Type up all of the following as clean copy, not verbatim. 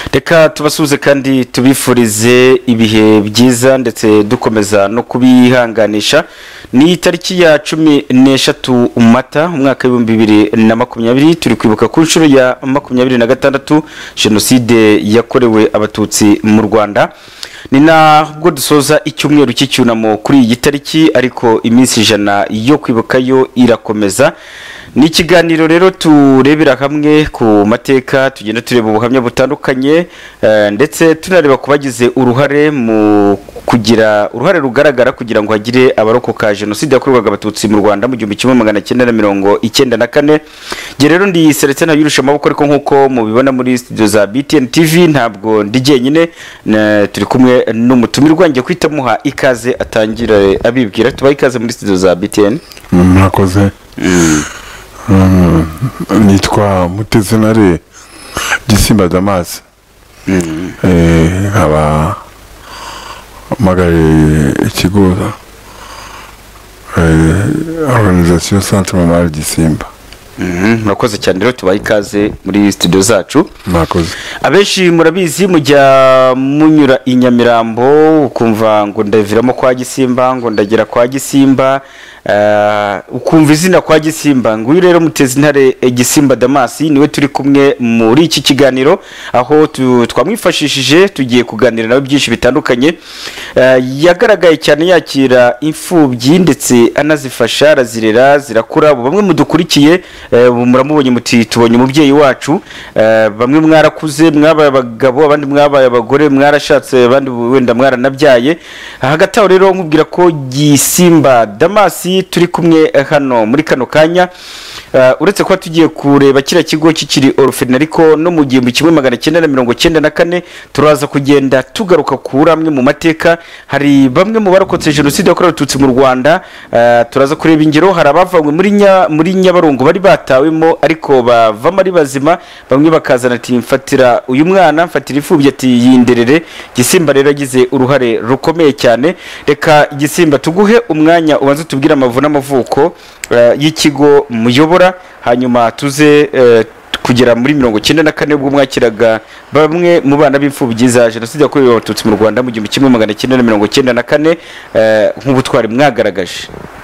reka tubasuze kandi tubifurize ibihe byiza ndetse dukomeza no kubihanganisha. Ni tariki ya 13 Mata umwaka wa 2020 turi kwibuka ku nshuro ya 26 jenoside yakorewe abatutsi mu Rwanda. Ni nabwo dusoza icyumweru cy'icyunamo kuri iyi tariki, ariko iminsi 100 yo kwibuka yo irakomeza. Ni ikiganiro rero turebera hamwe ku mateka, tugenda tureba ubuhamya butandukanye ndetse tunareba kubagize uruhare mu kugira uruhare rugaragara kugira ngo hagire abarokoka jenoside yakorwaga abatutsi mu Rwanda mu 1994. Je rero ndi Celestin Yurusha amaboko, ariko nkuko mubibona muri studio za BTN TV ntabwo ndi jyenyine, turi kumwe n'umutumirwa ngiye kwita muha ikaze atangira abibwira. Tubaye ikaze muri studio za BTN. Mwakoze. Nitwa Mutezenare Gisimba Damas. Nkaba magari ikigo organisation Centre Mammal Gisimba. Murakoze cyane rero tubaye ikaze muri studio zacu. Mwakoze. Abenshi murabizi mujya munyura inyamirambo ukumva ngo ndaviramo kwa Gisimba, ngo ndagera kwa Gisimba, ukumva izina kwa Gisimba. Nguyu rero Mutezenare Gisimba Damas niwe turi kumwe muri iki kiganiro, aho twamwifashishije tugiye kuganira nawe byinshi bitandukanye. Yagaragaye cyane yakira imfubyi ndetse anazifasha, arazirera zirakura. Bamwe mudukurikiye muramubonye muti tubonye umubyeyi wacu, bamwe mwarakuze mwabaye abagabo, abandi mwabaye abagore, mwarashatse, abandi wenda mwaranabyaye. Hagati aho rero nkubwira ko Gisimba Damas turi kumwe hano muri kano kanya, uretse ko tugiye kureba kira kigo kikiri orpheline, ariko no mu 1994 turaza kugenda tugaruka kuri amwe mu mateka. Hari bamwe mu barokotse jenoside yakorewe abatutsi mu Rwanda, turaza kureba ingero. Hari abavanywe muri Nyabarongo bari batawemo ariko bavamo ari bazima, bamwe bakazana ati mfatira uyu mwana, mfatira ifubye ati yinderere. Gisimba rero yagize uruhare rukomeye cyane. Reka Gisimba tuguhe umwanya ubanze tubwira amavu n'amavuko y'ikigo muyobora, hanyuma tuze kugera muri 1994 ubwo mwakiraga bamwe mu bana b'imfubyi za jenoside yakorewe abatutsi mu Rwanda mu 1994 nk'ubutwari mwagaragaje.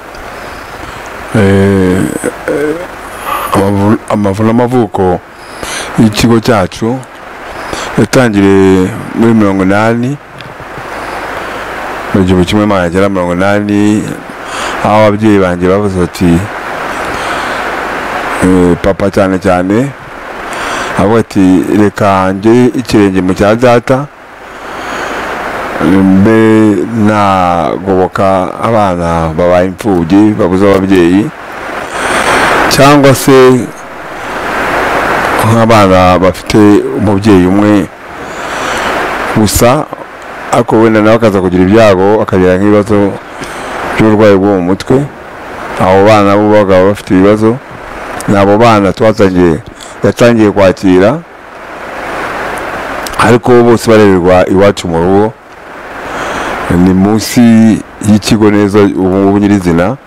Amavu n'amavuko y'ikigo cyacu yatangiriye muri 1980 mu 1980, aho ababyeyi banjye bavuze ati papa cyane cyane avuga ati reka njye ikirenge mu cya data mbe nagoboka abana babaye imfubyi babuze ababyeyi, cyangwa se nk'abana bafite umubyeyi umwe gusa ariko wenda nawe akaza kugira ibyago akagira nk'ibibazo by'uburwayi bwo mu mutwe. Abo bana bo bagaba bafite ibibazo, nabo bana yatangiye kwakira, ariko bose barererwa iwacu mu rugo. Ni munsi y'ikigo neza ubu nyirizina.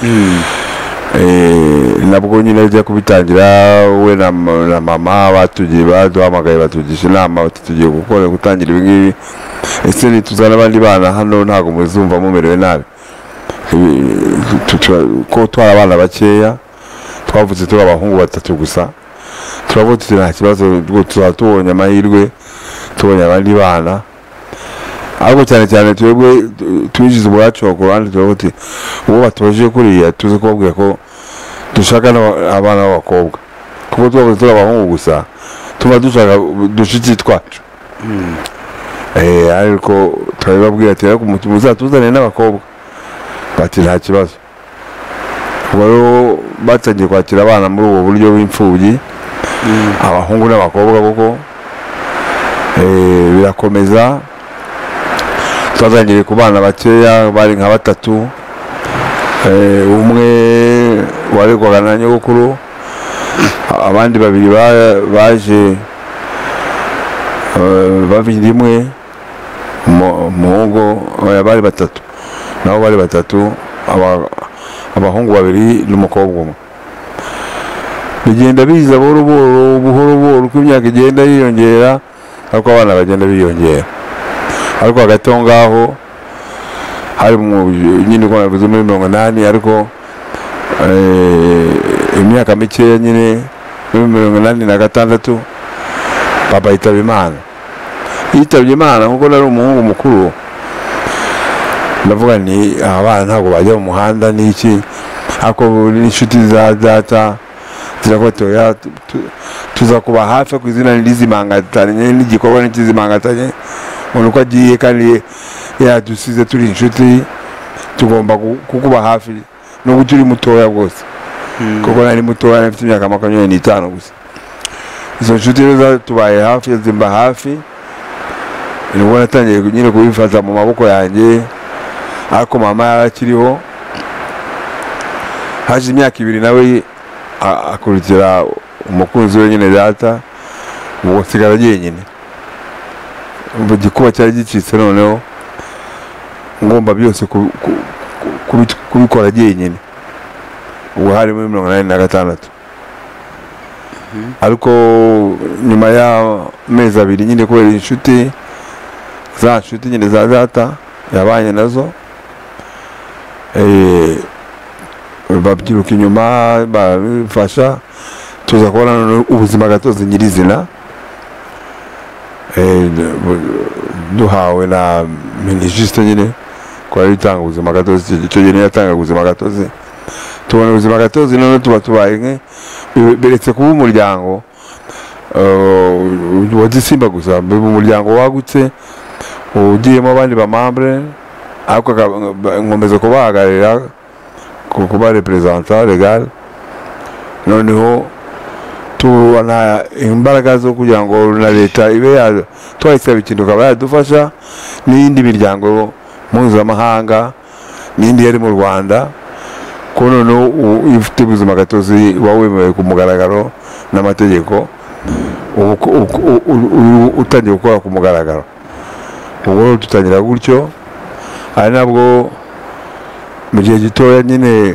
Nabwo nyine ajya kubitangira we na mama batugiye baduhamagaye batugisha inama tugiye gutangira ibi ngibi, ese nituzana abandi bana hano ntago muzumva mumerewe nabi ko twara abana bakeya, twavuze turi abahungu 3 gusa, turavuga tuti nta kibazo tubonye amahirwe tubonye abandi bana. Ahubwo cyane cyane twebwe tubijize ubwacu ku ruhande, turavuga tuti uwo batoje kuriya tuze kubabwira ko dushaka abana b'abakobwa, kuko twavuze turi abahungu gusa tuba dushaka dushiki twacu. Ariko turababwira ati ariko muzatuzane n'abakobwa, bati nta kibazo. Ubwo batangiye kwakira abana muri ubu buryo bw'imfubyi, abahungu n'abakobwa, kuko birakomeza. Twazangiriye ku bana bakeya bari nka 3, umwe waregwaga na nyogokuru, abandi 2 baje bavindimwe umuhungu bari 3, nabo bari 3, abahungu 2 n'umukobwa umwe. Bigenda biza buhoro buhoro uko imyaka igenda yiyongera, ariko abana bagenda biyongera. Ariko hagati aho ngaho hari nyine uko navuze muri 80, ariko imyaka mikeya nyine muri 86 papa yitaba Imana. Yitabye Imana nkuko nari umuhungu mukuru, ndavuga ni abana ntabwo bajya mu muhanda n'iki, ariko n'inshuti za data zirakotoya tuza kuba hafi ku izina n'izimangatanye n'igikorwa n'ikizimangatanye, uko agiye kandi yadusize turi inshuti, tugomba kukuba hafi nubwo turi mutoya rwose, kuko nari mutoya mfite imyaka 25 gusa. Izo nshuti rero tubaye hafi, zimba hafi, nubwo natangiye nyine kubifata mu maboko yanjye, ariko mama yarakiriho. Haje imyaka 2 nawe akurikira umukunzi we nyine data, ubwo sigara nyine ubwo gikuba cyari gicitse, noneho ngomba byose kubikora nyine. Ubwo hari muri 86, ariko nyuma ya mezi 2 nyine kubera inshuti nyine za data yabanye nazo, babyiruka inyuma bafasha, tuza kubona ubuzima gatozi nyirizina duhawe na Minijiste nyine kwa bitanga ubuzima gatozi. Icyo gihe yatanga ubuzima gatozi, tubona ubuzima gatozi, none tubaye beretse kuba umuryango wagisimba gusa, umuryango wagutse ugiyemo abandi ba membre, ariko nkomeza kubahagarira kuba representant legal. Noneho tubona imbaraga zo kugira ngo na leta ibe twayisaba ikintu kaba yadufasha, n'indi miryango mpuzamahanga n'indi yari mu Rwanda, ko noneho ifite ubuzima gatozi wawemewe ku mugaragaro n'amategeko, utangiye gukora ku mugaragaro. Ubwo tutangira gutyo, ari nabwo mu gihe gitoya nyine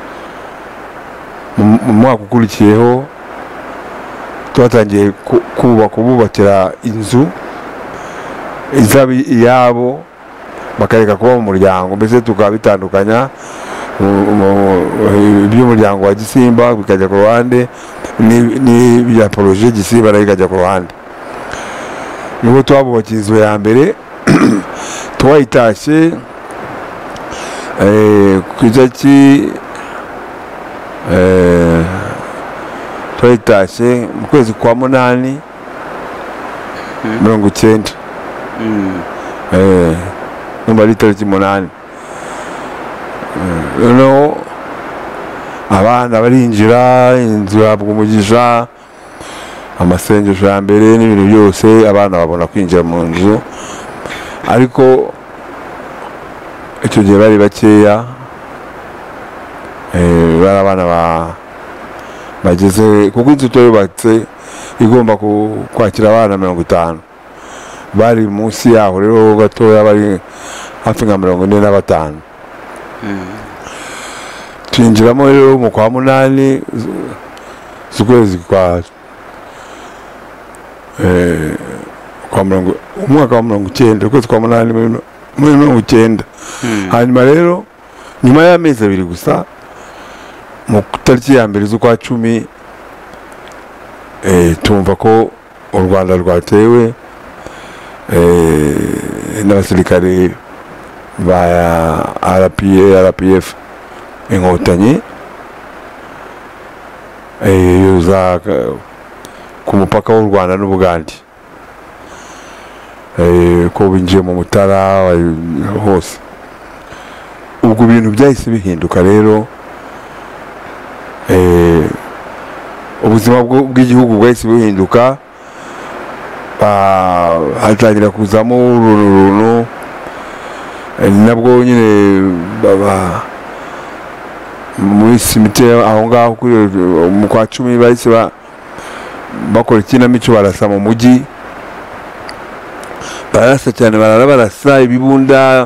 mu mwaka ukurikiyeho twatangiye kububakira inzu izaba iyabo, bakareka kuba mu muryango, mbese tukaba bitandukanya iby'umuryango wa Gisimba bikajya ku ruhande, n'ibya projet Gisimba nayo ikajya ku ruhande. Nubwo twabubakiye inzu ya mbere twayitashye ku itariki twayitashye mu kwezi kwa 8 90, numva ari itariki 8. Noneho abana barinjira, inzu yabwa umugisha, amasengesho ya mbere n'ibintu byose, abana babona kwinjira mu nzu. Ariko icyo gihe bari bakeya, bari abana bageze, kuko inzu yubatse igomba kwakira abana 50, bari munsi yaho rero gatoya, bari hafi nka 45. Twinjiramo rero mu kwa 8 z'ukwezi kwa umwaka wa 90, ukwezi kwa 8 muri 90. Hanyuma rero nyuma y'amezi 2 gusa, mu tariki ya mbere z'ukwa 10, tumva ko u Rwanda rwatewe n'abasirikare ba RPF inkotanyi, yuza ku mupaka w'u Rwanda n'Ubugande, ko binjiye mu Mutara hose. Ubwo ibintu byahise bihinduka rero, ubuzima bw'igihugu bwahise buhinduka, hatangira kuzamo uruntu, nabwo nyine muri simite aho ngaho mu kwa 10 bahise bakora ikinamico, barasa mu mujyi, barasa cyane, barasa ibibunda,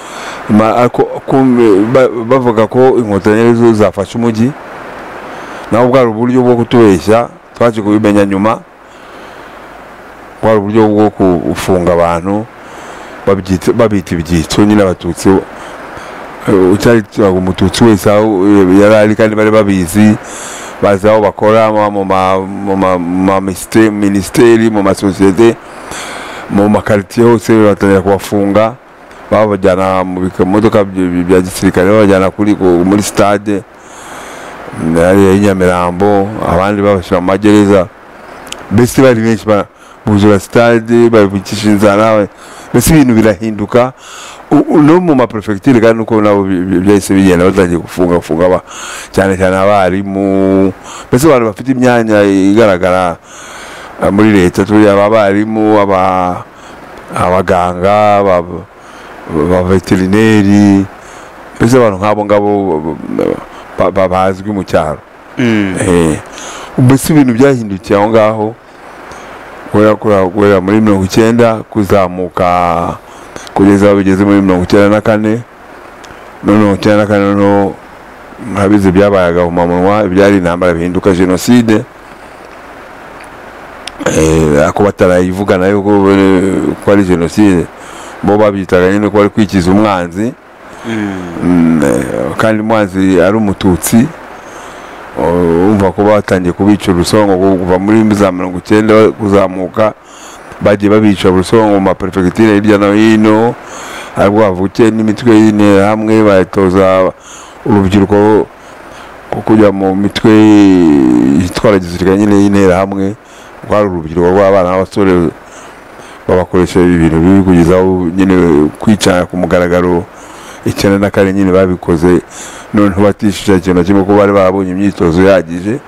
bavuga ko inkotanyi zo zafashe umujyi. Naho bwari uburyo bwo kutubeshya, twaje kubimenya nyuma, kwari uburyo bwo kufunga abantu babita ibyitso nyine abatutsi utari umututsi wese yari ari kandi bari babizi bazi aho bakora mu minisiteri mu masosiyete mu makaritiye hose batangira kubafunga babajyana mu bimodoka bya gisirikare babajyana muri stade y'Inyamirambo abandi babashyira mu magereza mbese bari benshi buzura stade babikisha inzara mbese ibintu birahinduka no mu maprefecture kandi uko nabo byahise bigenda batangiye gufunga cyane cyane abarimu mbese abantu bafite imyanya igaragara muri leta turi abarimu abaganga veterineri mbese abantu nk'abo ngabo bazwi mu cyaro mbese ibintu byahindukiye aho ngaho guhera muri 1990 kuzamuka kugeza bigeze muri 1994 no habize byabaye agahomamunwa ibyari intambara bihinduka genocide ako batarayivuga nayo ko ari genocide bo babyitaga nyine ko ari kwikiza umwanzi kandi umwanzi ari umututsi umva ko batangiye kubica urusongo kuva muri za 1990 kuzamuka bagiye babica urusongo mu maprefecture hirya no hino ariko bavuke n'imitwe y'ine hamwe batoza urubyiruko kujya mu mitwe itwara gisirikare nyine y'intera hamwe kwari urubyiruko rw'abana n'abasore babakoresha ibintu bibi kugeza nyine kwica ku mugaragaro 1994 nyine babikoze none batishije ikintu kimwe ko bari babonye imyitozo yagije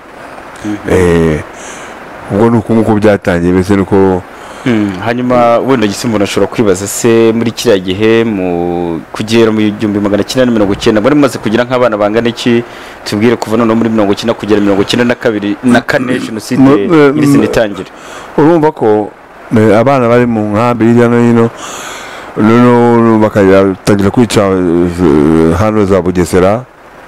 ubwo nuko nkuko byatangiye bese nuko hanyuma wenda Gisimbo nashobora kwibaza se muri kiriya gihe mu kugera mu 1990 bari maze kugira nk'abana bangana iki tubwire kuva none muri 1990 kugera 1992 na 4 jenoside iri itangira urumva ko abana bari mu nkambi hirya no hino no bakatangira kwica hano za Bugesera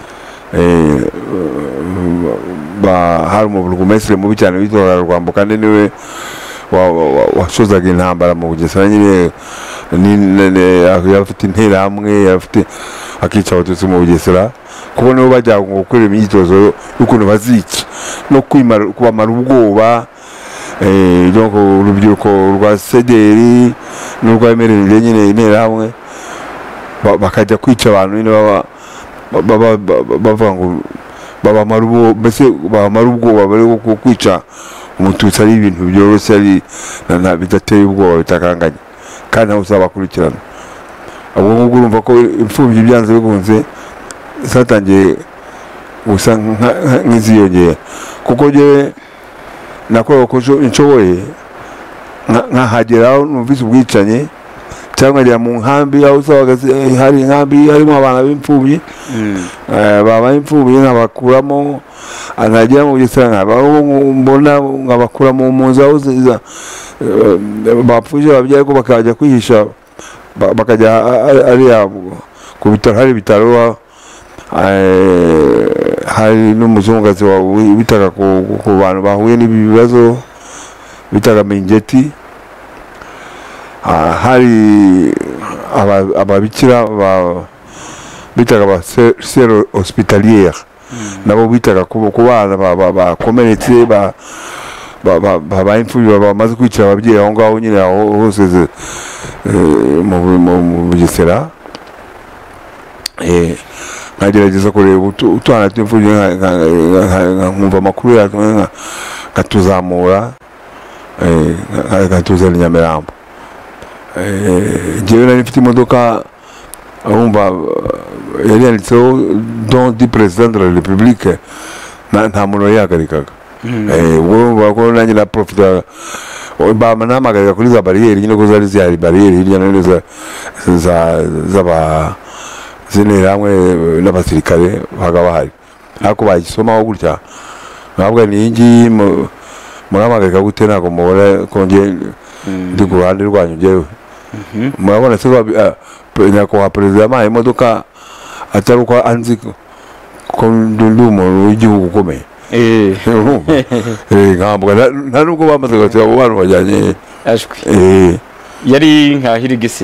hari umugumesire mubi cyane witwa Rwambo kandi niwe washozaga intambara mu Bugesera nyine afite intera hamwe akica abatutsi mu Bugesera kuko nibo bajya gukora imyitozo y'ukuntu bazica no kubamara ubwoba donc urubyiruko rwa sederi n'urwamerere nyine intera hamwe bakajya kwica abantu nyine bavuga ngo babamara ubwoba bari kwica umututsi ari ibintu byoroshye ari bidateye ubwoba bitakanganye kandi nawe uzabakurikirana ubwo ngubwo urumva ko imfubyi byanze bikunze zatangiye gusa nk'iziyongera kuko njyewe nakorewe ko inshoboye nkahageraho numvise ubwicanyi cyangwa njya mu nkambi aho usabaga hari inkambi harimo abana b'imfubyi baba imfubyi nkabakuramo nkagera mu Bugesera mbona nkabakuramo mu nzu aho bapfuje babyaye ko bakajya kwihisha bakajya ariya ku bitaro hari ibitaro hari n'umuzungukazi bitaga ku bantu bahuye n'ibi bibazo bitaga Mingeti hari ababikira bitaga ba sero hospitalière nabo bitaga ku bana bakomeretse imfubyi bamaze kwicira ababyeyi aho ngaho nyine aho hose mu Bugesera nkagerageza kureba utwana tw'imfubyi nkumva amakuru yatwe nkatuzamura nkatuzana Nyamirambo njyewe nari mfite imodoka urumva yari yanditseho don du président de la République nta muntu wayihagarikaga ubwo urumva ko nanjye na profita nahamagarirwa kuri za bariyeri nyine ko zari zihari bariyeri hirya no hino z'intera hamwe n'abasirikare baga bahari ariko bayisomaho gutya ntabwo ni ngiyi murahagarika gute ntabwo mubona ko njye ndi ku ruhande rwanyu njyewe murabona se nyakubahwa perezida yampaye imodoka atari uko anzi ko ndi umuntu w'igihugu ukomeye ntabwo nta nubwo bamaze gatira abo bantu bajyanye eh yari nka hirigisi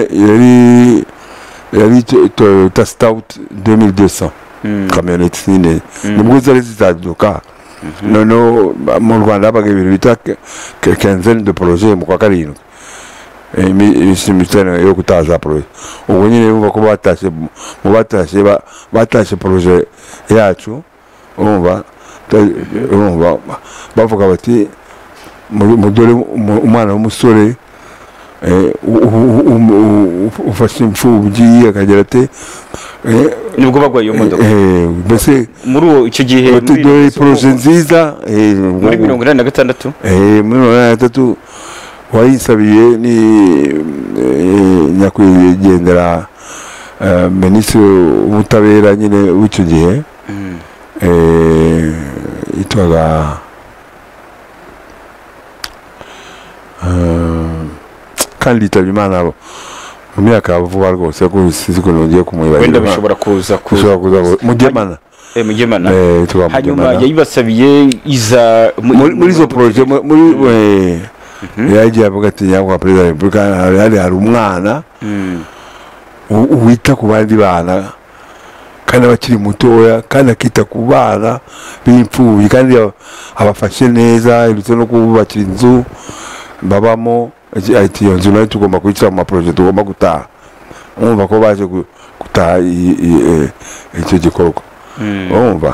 yari Toyota Stout 2200 kamyoneti nini nibwo zari zizaduka no mu Rwanda habaga ibintu bita quinzaine de projet mu kwa karindwi imitano yo kutaza projet ubwo nyine yumva ko batashe projet yacu urumva bavuga bati mudore umwana w'umusore ufashe imfubyi akagera ate nibwo bagwaye iyo modoka mbese muri icyo gihe muri projet nziza muri 1986 muri 1986 wayisabiye ni nyakwigendera minisitiri w'ubutabera nyine w'icyo gihe yitwaga kandi yitabye Imana mu myaka vuba rwose ko sizi ko ngiye kumwibaza wenda bishobora kuza Mugemana Mugemana hanyuma yayibasabiye iza muri zo projet muri yagiye avuga ati nyakwa perezida wa Repubulika hari umwana wita ku bandi bana kandi abakiri mutoya kandi akita ku bana b'imfubyi kandi abafashe neza ibyo no kubakira inzu babamo ati iyo nzu nayo tugomba kuyishyira mu maprojet tugomba gutaha urumva ko baje gutaha icyo gikorwa urumva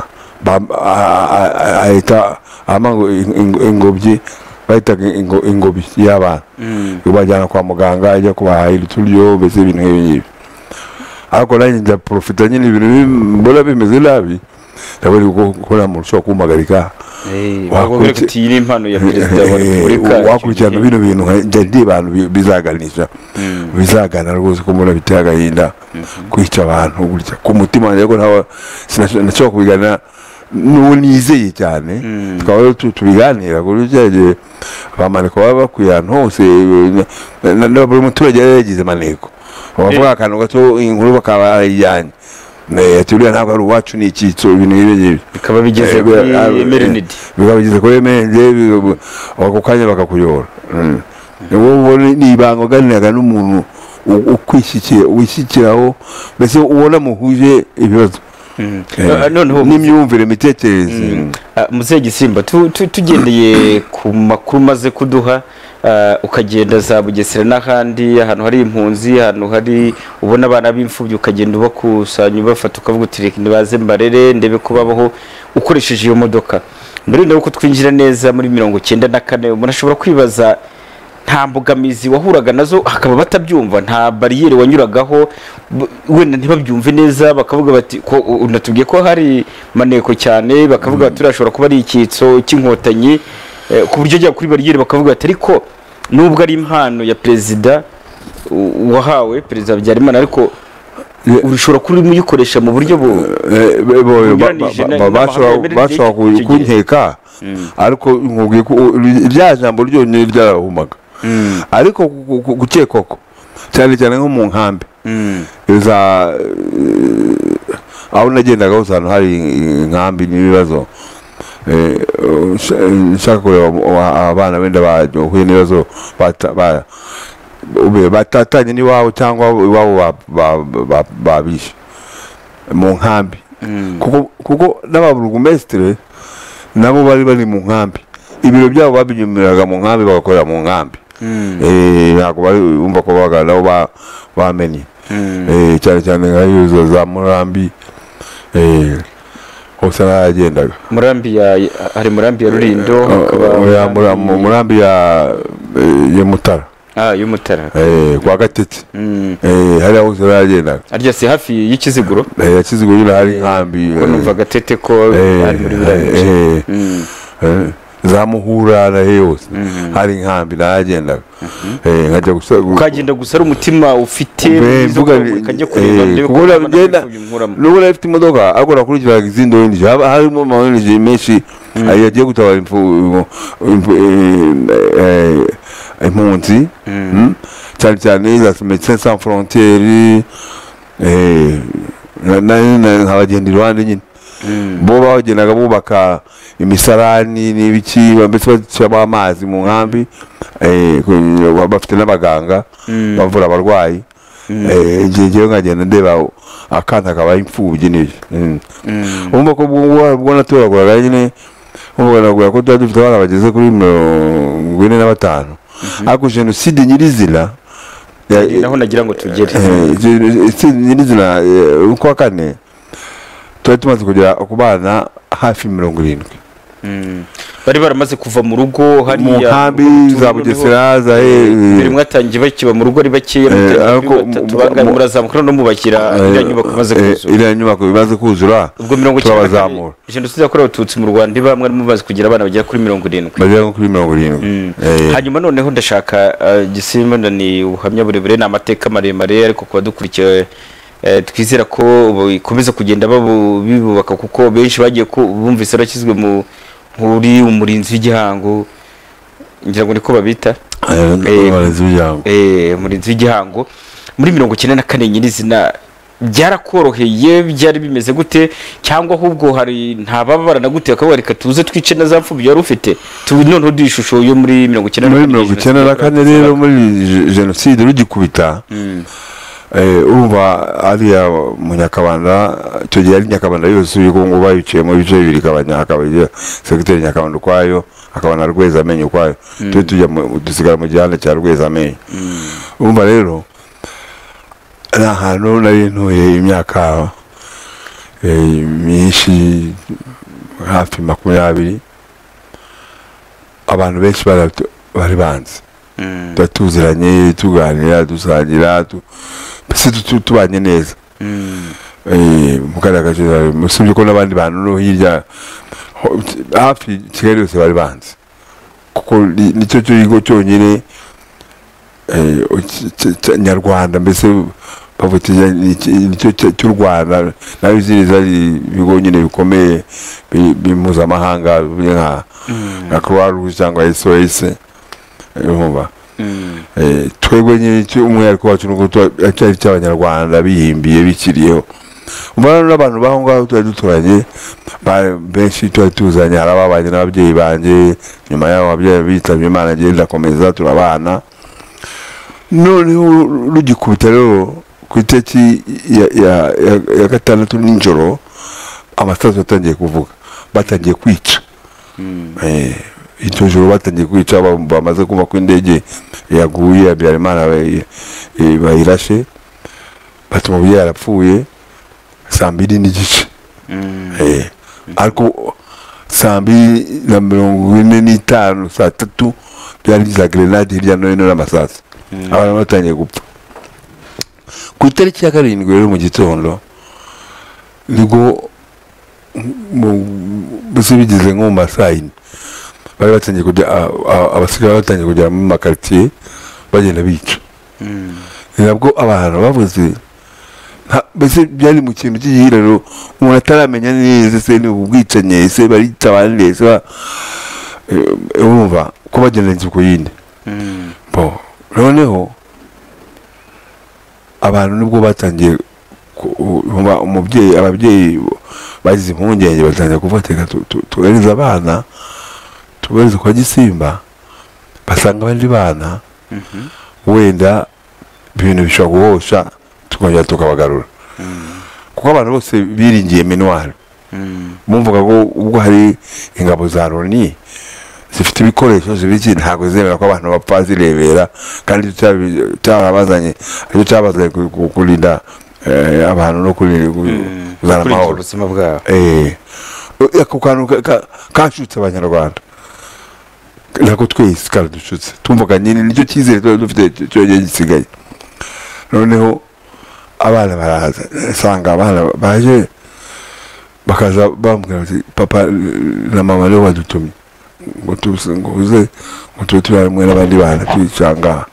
ahita amango ingobyi bahitaga ingobyi y'abana bajyana kwa muganga ajya kubahahira uturyo mbese ibintu nk'ibi ariko nanjye njya profita nyine ibintu mbona bimeze nabi ndabona gukora mu rushaho kumpagarika wakurikirana impano ya perezida wa Repubulika wakurikirana bino bintu njya abantu bizagana rwose ko mbona biteye agahinda kwica abantu gutya ku mutima wanjye ko ntawe sinashobora kubigana n'uwo nizeye cyane twaba tubiganira ku buryo abamaneko baba bakwiye ahantu hose buri muturage yari yagize maneko bavuga akantu gato inkuru bakaba barayijyanye turiya ntabwo ari uwacu ni icyitso ibintu nk'ibi bikaba bigeze kuri emerenide ako kanya bakakuyora ni ibanga uganiraga n'umuntu wishyikiraho mbese ubona muhuje ibibazo n'imyumvire imitekerereze Muzehe Gisimba tugendeye ku makuru maze kuduha ukagenda za Bugesera n'ahandi ahantu hari impunzi ahantu hari ubona abana b'imfubyi ukagenda ubakusanya ubafata ukavuga uti nibaze mbarere ndebe ko babaho ukoresheje iyo modoka mbere yuko twinjira neza muri 1994 umuntu ashobora kwibaza nta mbogamizi wahuraga nazo hakaba batabyumva nta bariyeri wanyuragaho wenda ntibabyumve neza bakavuga bati ko unatubwiye ko hari maneko cyane bakavuga bati turashobora kuba ari icyitso cy'inkotanyi ku buryo jya kuri bariyeri bakavuga bati ariko nubwo ari impano ya perezida wahawe perezida Habyarimana ariko urishobora kuri muyikoresha mu buryo bashobora kunkeka ariko nkubwiye ko rya jambo ryonyine ryarahumaga ariko gukekwa ko cyane cyane nko mu nkambi aho nagendaga hose ahantu hari inkambi n'ibibazo nshaka kureba abana benda bahuye n'ibibazo batatanye n'iwabo cyangwa iwabo babishe mu nkambi kuko n'ababurugumesitire nabo bari mu nkambi ibiro byabo babinyumiraga mu nkambi bagakorera mu nkambi ntabwo bumva ko babaga nabo bamenye cyane cyane nka yuzo za Murambi hose naragendaga hari Murambi ya Rulindo Murambi ya Mutara y'Umutara kwa Gatete hari hose naragendaga arya si hafi y'Ikiziguro ya Kiziguro hari nkambi ko numva Gatete ko ari muri biraje zamuhura na yose hari nkambi naragendaga nkajya ukagenda gusa ari umutima ufite ukajya kureba n'ubu afite imodoka ariko nakurikiraga izindi windi harimo amawindi menshi yagiye gutabara impunzi cyane cyane za Médecins Sans Frontières nkabagenda iruhande nyine bo bagendaga bubaka imisarani n'ibiki mbese bashyiramo amazi mu nkambi bafite n'abaganga bavura abarwayi igihe nkagenda ndeba akana kabaye imfubyi n'ibyo urumva ko ubwo natoraguraga nyine ubwo ko tuba dufite abana bageze kuri 45 ariko jenoside nyirizina naho nagira ngo tugere nyirizina uko wa kane tuba tumaze kugera ku bana hafi 70 bari baramaze kuva mu rugo hariya mu nkambi za Bugesera za biri mwatangiye bakiba mu rugo ari bakeya tubangana murazamuka no mubakira iriya nyubako imaze kuzura iriya nyubako imaze kuzura ubwo 90 jenoside yakorewe abatutsi mu Rwanda bamwe mubaze kugira abana bagera kuri 70 hanyuma noneho ndashaka Gisimba ni ubuhamya burebure n'amateka maremare ariko kuba dukurikiye twizera ko bikomeza kugenda bibubaka kuko benshi bagiye bumvise rakizwe muri umurinzi w'igihango ngira ngo niko babita umurinzi w'igihango muri 94 nyirizina byarakoroheye byari bimeze gute cyangwa ahubwo hari ntababa baranagute akaba reka tuze twice na zapfubye yari ufite noneho dushusho yo muri 94 rero muri jenoside rugikubita urumva ariya munyakabanda icyo gihe ari Nyakabanda yose yuko ngo bayiciye mu bice bibiri kabanya secretary Nyakabanda kwayo akabana Rwezamenye kwayo tujya dusigara mu gihanda cya Rwezamenye urumva rero na hano nari ntuye imyaka myinshi hafi 20 abantu benshi bari banze tuziranye tuganira dusangira mbese tubanye neza mukaragaje musubye ko n'abandi bantu no hirya hafi Kigali yose bari banze kuko nicyo cyo cyonyine nyarwanda mbese bavuga nicyo cy'u Rwanda nawe ziriza ibigo nyine bikomeye b'imuzamahanga nka Croix Rouge cyangwa SOS urumva twebwe nyine umwihariko wacu nuko cyari cy'abanyarwanda bihimbiye bikiriyeho umwana n'abantu baho ngaho tuba duturanye benshi tuba tuzanye hari ababanye n'ababyeyi banjye nyuma y'abo babyeyi bitabye Imana agenda akomeza turabana noneho rugikubita rero ku itariki ya 6 nijoro amasasu atangiye kuvuga batangiye kwica icyo joro batangiye kwica bamaze kumva ko indege yaguye Habyarimana bayirashe batuma umubyeyi yarapfuye 2:30 ariko 2:45 saa 3 byari za grenade hirya no hino n'amasasu abantu batangiye gupfa ku itariki ya 7 rero mu gitondo nibwo bose bigeze nko mu masayini bari batangiye kujya abasigaye batangiye kujya mu makartier bagenda bica nabwo abantu bavuze bese byari mu kintu cy'igihiraro umuntu ataramenya neza se ni ubwicanye se barita abandi se urumva ko bagendanije ku yindi noneho abantu nibwo batangiye ababyeyi bagize impungenge batangiye kuvateka tuganiza abana tubariza kwa Gisimba basanga abandi bana wenda ibintu bishobora guhosha tukongera tukabagarura kuko abantu bose biringiye minuwari bumvuga ko ubwo hari ingabo za Loni zifite ibikoresho zibiki ntabwo zemera ko abantu bapfa zirebera kandi cyabazanye aricyo cyabazanye kurinda abantu no kuzana amahoro ubuzima bwabo ako kantu kashutse abanyarwanda nako twese karadushutse tumvuga nyine nicyo cyizere tuba dufite cyongeye gisigaye noneho abana baraza sanga abana baje bakaza bambwira bati papa na mama rero badutumye ngo uze ngo tube hamwe n'abandi bana twicanga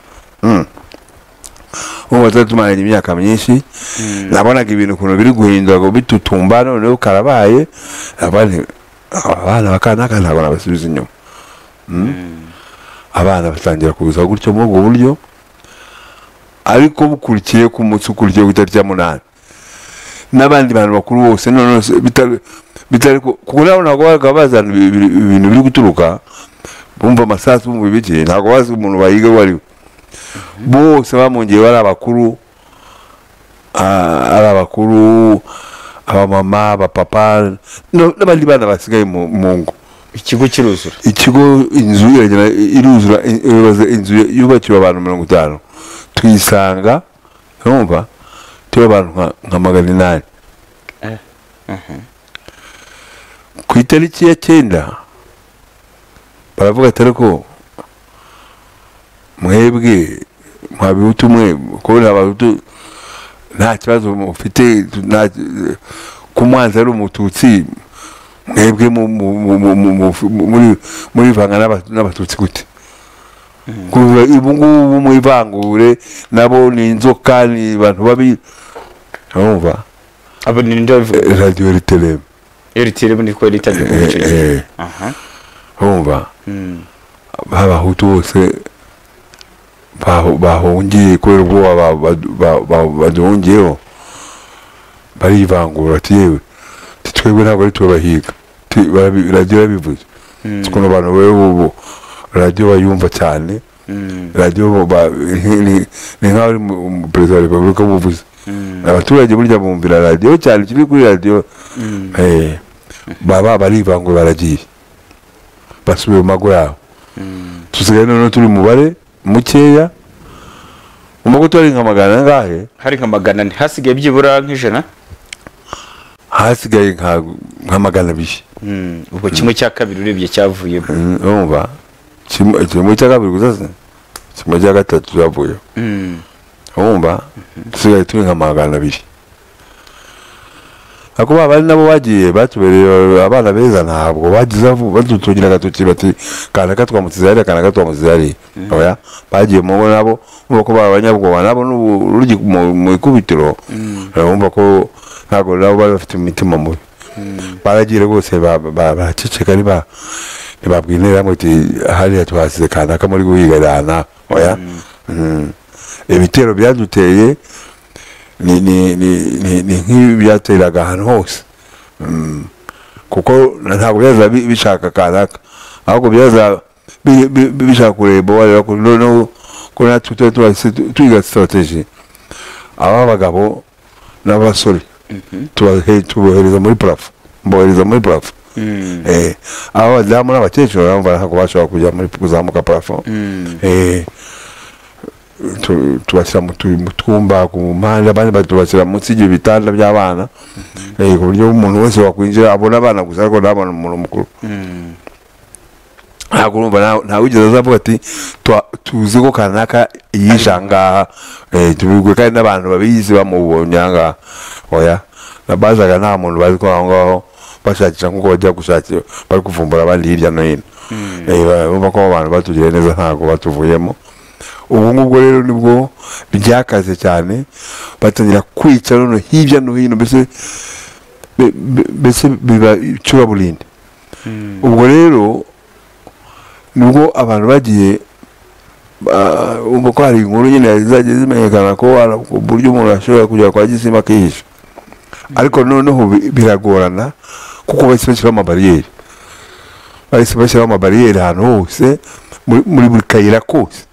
ubu tumaranye imyaka myinshi nabonaga ibintu ukuntu biri guhindura ngo bitutumba noneho karabaye abana bakanaka ntabwo nabasubiza inyuma abana batangira kuza gutyo muri ubwo buryo ariko bukurikiye ku munsi ukurikiye ku itariki ya 8 n'abandi bantu bakuru bose none bitari kuko nabo ntabwo bazana ibintu biri guturuka bumva amasasu bumva ibiki ntabwo bazi umuntu bayiga wari bose bamongeye bari abakuru abamama abapapa n'abandi bana basigaye mu ngo ikigo kiruzura inzu iruzura inzu yubakiwe abantu 50 tuyisanga urumva tuba abantu nka 800 ku itariki ya 9 baravuga atari ko mwebwe mwabihutu mwe kubona abahutu nta kibazo mufite ku mwanzi ari umututsi mwebwe muri vanga n'abatutsi gute ubu ngubu mwivangure nabo ni inzoka ni abantu babi urumva abo ni ndio radio RTLM ni ko ritangiye mu gice urumva abahutu bose bahungiye kubera ubwo badongeyeho barivangura ati yewe twebwe ntabwo ari tubahiga radio yabivuze tukuno abantu wewe radio bayumva cyane radio ni nkaho perezida wa repubulika buvuze abaturage burya bumvira radio cyane kiri kuri radio baba barivangura baragiye basubiye mu mago yabo tusigaye none turi mubare mukeya umugo turi nka magana ngahe hari nka magana hasigaye byibura nk'ijana hasigaye nka magana bishi ubwo kimwe cya kabiri urebye cyavuye urumva kimwe cya kabiri gusa kimwe cya gatatu cyavuye urumva tusigaye turi nka magana bishi ako bari nabo bagiye batubereye abana beza ntabwo bagize badutungira gatuki bati kana katwamutsize yari kana katwamutsize yari oya bagiye mu nabo uko babanyabwoba nabo n'urugi mu ikubitiro urumva ko ntabwo nabo bari bafite imitima mubi baragiye rwose baceceka ntibabwinera ngo ati hariya twasize kana kamuri guhigarana oya ibitero byaduteye ni nk'ibyateraga ahantu hose kuko ntabwo byaza bishaka kanaka ahubwo byaza bishaka kureba wareba ko natwe twiga strategy aba bagabo n'abasore tubohereza muri plafo aba badamu n'abakecuru ntabwo bashobora kujya muri kuzamuka plafo tubashyira mu twumba ku mpande abandi batubashyira munsi y'ibyo bitanda by'abana ku buryo umuntu wese wakwinjira abona abana gusa ariko ntabona umuntu mukuru ntabwo urumva ntawe ugeze azavuga ati tuzi ko kanaka yisha ngaha tubigwe kandi n'abantu babizi bamubonye ahangaha oya bazaga nta muntu bazi ko aho ngaho bashakisha nk'uko bajya gushakira bari kuvumbura abandi hirya no hino urumva ko abantu batugiriye neza ntabwo batuvuyemo ubu ngubwo rero nibwo byakaze cyane batangira kwica none hirya no hino mbese biba icuraburindi ubwo rero nubwo abantu bagiye ko hari inkuru nyine zizajya zimenyekana ko uburyo umuntu ashobora kujya kwa Gisimba akihisha ariko noneho biragorana kuko bahise bashyiraho amabariyeri ahantu hose muri buri kayira kose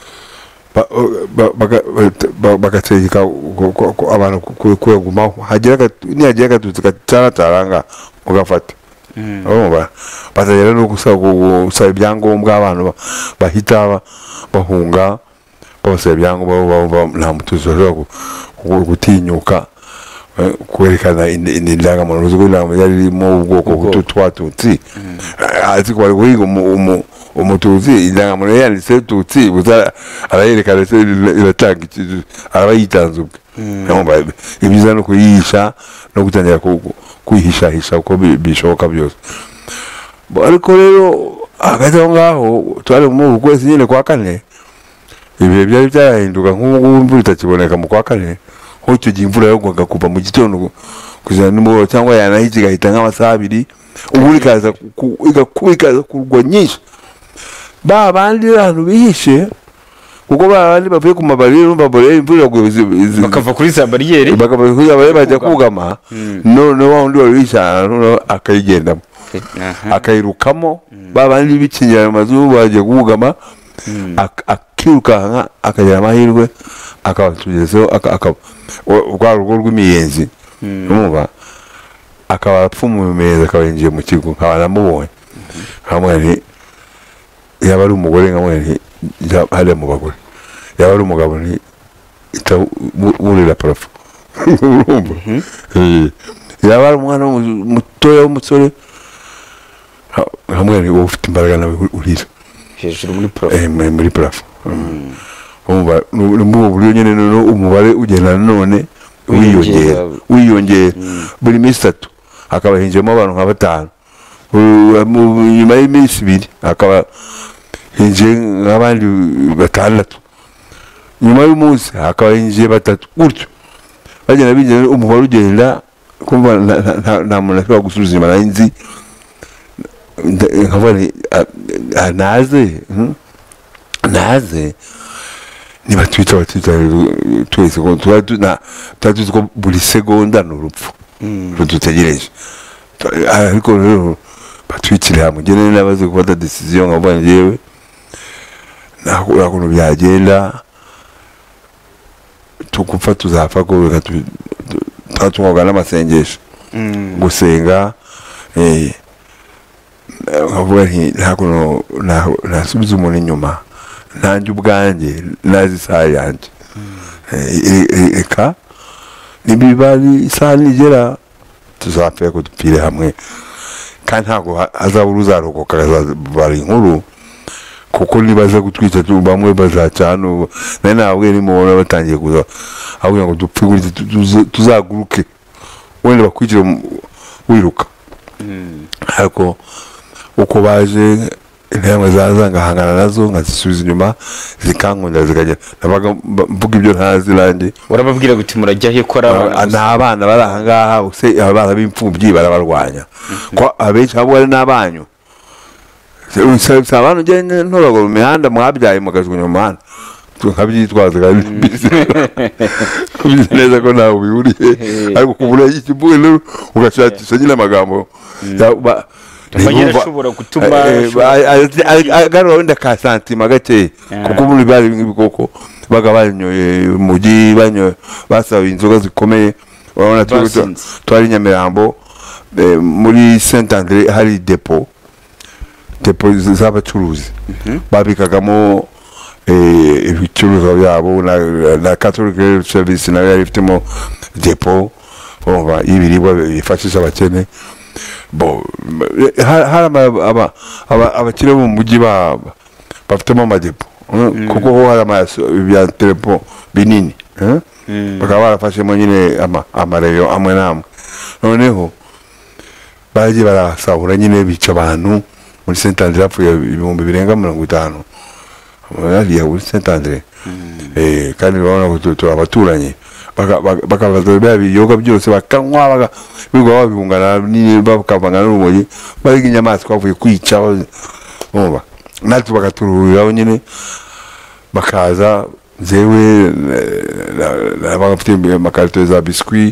bagategeka abantu kuyagumaho nihagira agatutsi kataratanga mugafata batagera no gusaba ibyangombwa abantu bahita bahunga babasaba ibyangombwa nta mututsi bashobora gutinyuka kwerekana indangamuntu uzi ko indangamuntu yari irimo ubwoko bw'ututsi azi ko bari guhiga umututsi indangamuntu yanditseho tutsi arayerekana iratanga araba yitanze ubwe ibyiza no kuyihisha no gutangira kwihishahisha uko bishoboka byose ariko rero hagati aho ngaho twari mu kwezi nyine kwa kane ibihe byari byarahinduka nk'ubu imvura itakiboneka mu kwa kane aho icyo gihe imvura yagwaga kuva mu gitondo kugeza nimugoroba cyangwa yanahise igahita nk'amasaha 2 ubu ikaza kugwa nyinshi ba bandi abantu bihishe kuko bandi bavuye ku mabariyeri imvura iraguye bakava kuri za bariyeri bajya kugama none wa wundi wari wishyana akayigendamo akayirukamo babandi bikingira ayo mazu bagiye kugama akirukanka akagira amahirwe akabatugezeho rwa rugo rw'imiyenzi urumva akaba apfumuye imiyenzi akaba yinjiye mu kigo nkaba namubonye nkamwe nti yaba ari umugore nkamwe nti hariya mu bagore yaba ari umugabo nti burira parafo urumva yaba ari umwana mutoya w'umusore nkamwe nti wowe ufite imbaraga nawe urira hejuru muri parafo umva n'ubu buryo nyine umubare ugenda none wiyongera buri minsi 3 akaba hinjemo abantu nka 5 nyuma y'iminsi 2 akaba hinjiye nk'abandi 6 nyuma y'umunsi akaba hinjiye 3 gutyo bagenda binjira umubare ugenda kumva nta muntu ashobora gusubiza inyuma nzi nkabone naze niba twita twese ko tuzi ko buri segonda ni urupfu rudutegereje ariko rero batwikire hamwe ngene nabaze gufata decision nkavuga njyewe nta kuntu byagenda tukupfa tuzapfa ko reka tutunga n'amasengesho gusenga nkavuga nti nta kuntu nasubiza umuntu inyuma nanjye ubwanjye nazi isaha yanjye reka nibibari isaha nigera tuzapfa ko dupfire hamwe kandi ntabwo hazabura uzarokoka bari inkuru kuko nibaza gutwica bamwe bazacana nari nababwiye nimubona batangiye kuza ahubwo ngo dupfe tuzaguruke wenda bakwicira wiruka ariko uko baje intambwe zaza ngahangana nazo nkazisubiza inyuma zikankunda zikagenda nabaga mvuga ibyo ntazi nanjye urababwira guti murajya he ko n'abana bari aha ngaha use abana b'imfubyi barabarwanya ko abenshi abo ari n'abanyu abantu ugenda ntoragura mu mihanda mwabyaye mukajugunya mu muhanda nkabyitwaza kubizi neza ko ntawe ubihuriye ariko kubura ikibuye ugashakisha nyine amagambo ashobora gutuma agarura wenda ka santima gakeya kuko muri bari nk'ibikoko baga banyoye umugi basaba inzoga zikomeye urabona twari Nyamirambo muri Saint André hari depo z'abacuruzi babikagamo ibicuruzwa byabo na Catholic Service nayo yari ifitemo depo y'ibiribwa bifashisha abakene hari abakire mu mujyi bafitemo amadepo kuko ho hari ibya telepo binini bakaba barafashemo nyine amareyo amwe n'amwe noneho bagiye barasahura nyine bica abantu muri Saint André hapfuye 250 hariya muri Saint André kandi urabona ko turabaturanyi bakabaza biyoga byose bakanywa bigwa babihungana bakavanga n'urumogi bari inyamaswa bavuye kwica umva natwe bakatururiraho nyine bakaza zewe n'abafite amakarito za biscuit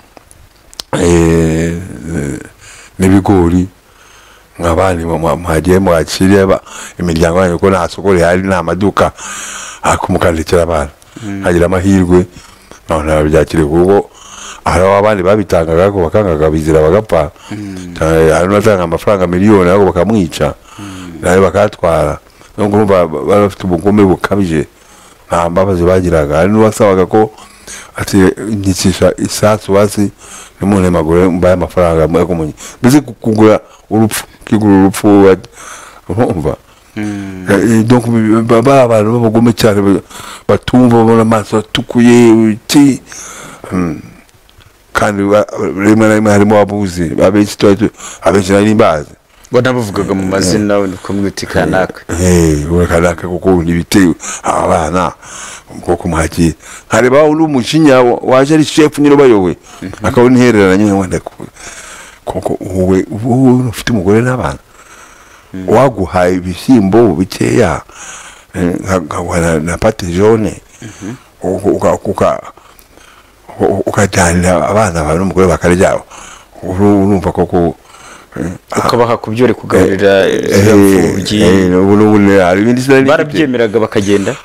n'ibigori nk'abandi mwagiye mwakiriye imiryango yanyu ko nta soko rihari nta maduka akumukandikira abana hagira amahirwe none byakire kuko hari abandi babitangaga ko bakangaga bizira bagapfa hari n'atanga amafaranga miliyoni ariko bakamwica nawe bakatwara no kumva barafite ubugome bukabije nta mbabazi bagiraga hari n'uwasabaga ko ati nkikisha isasu basi n'umuntu magure mbaye amafaranga mwakumunye bize kugura urupfu kigura urupfu umva donc abantu babugome cyane batumva babona amaso atukuye kandi rimwe na rimwe harimo abuzi abenshi nari mbazi banavugaga mu mazina community kanaka kanaka kuko nibitewe abana kuko muhagiye hareba uri umujinya waje ari chef nyine bayowe akabona ihererana nyine wenda kuko wowe ufite umugore n'abana waguhaye ibishyimbo bikeya na pate jaune ukajyana abana bawe n'umugore bakarya urumva koko ukabaha ku byo uri kugaburira imfubyi barabyemeraga bakagenda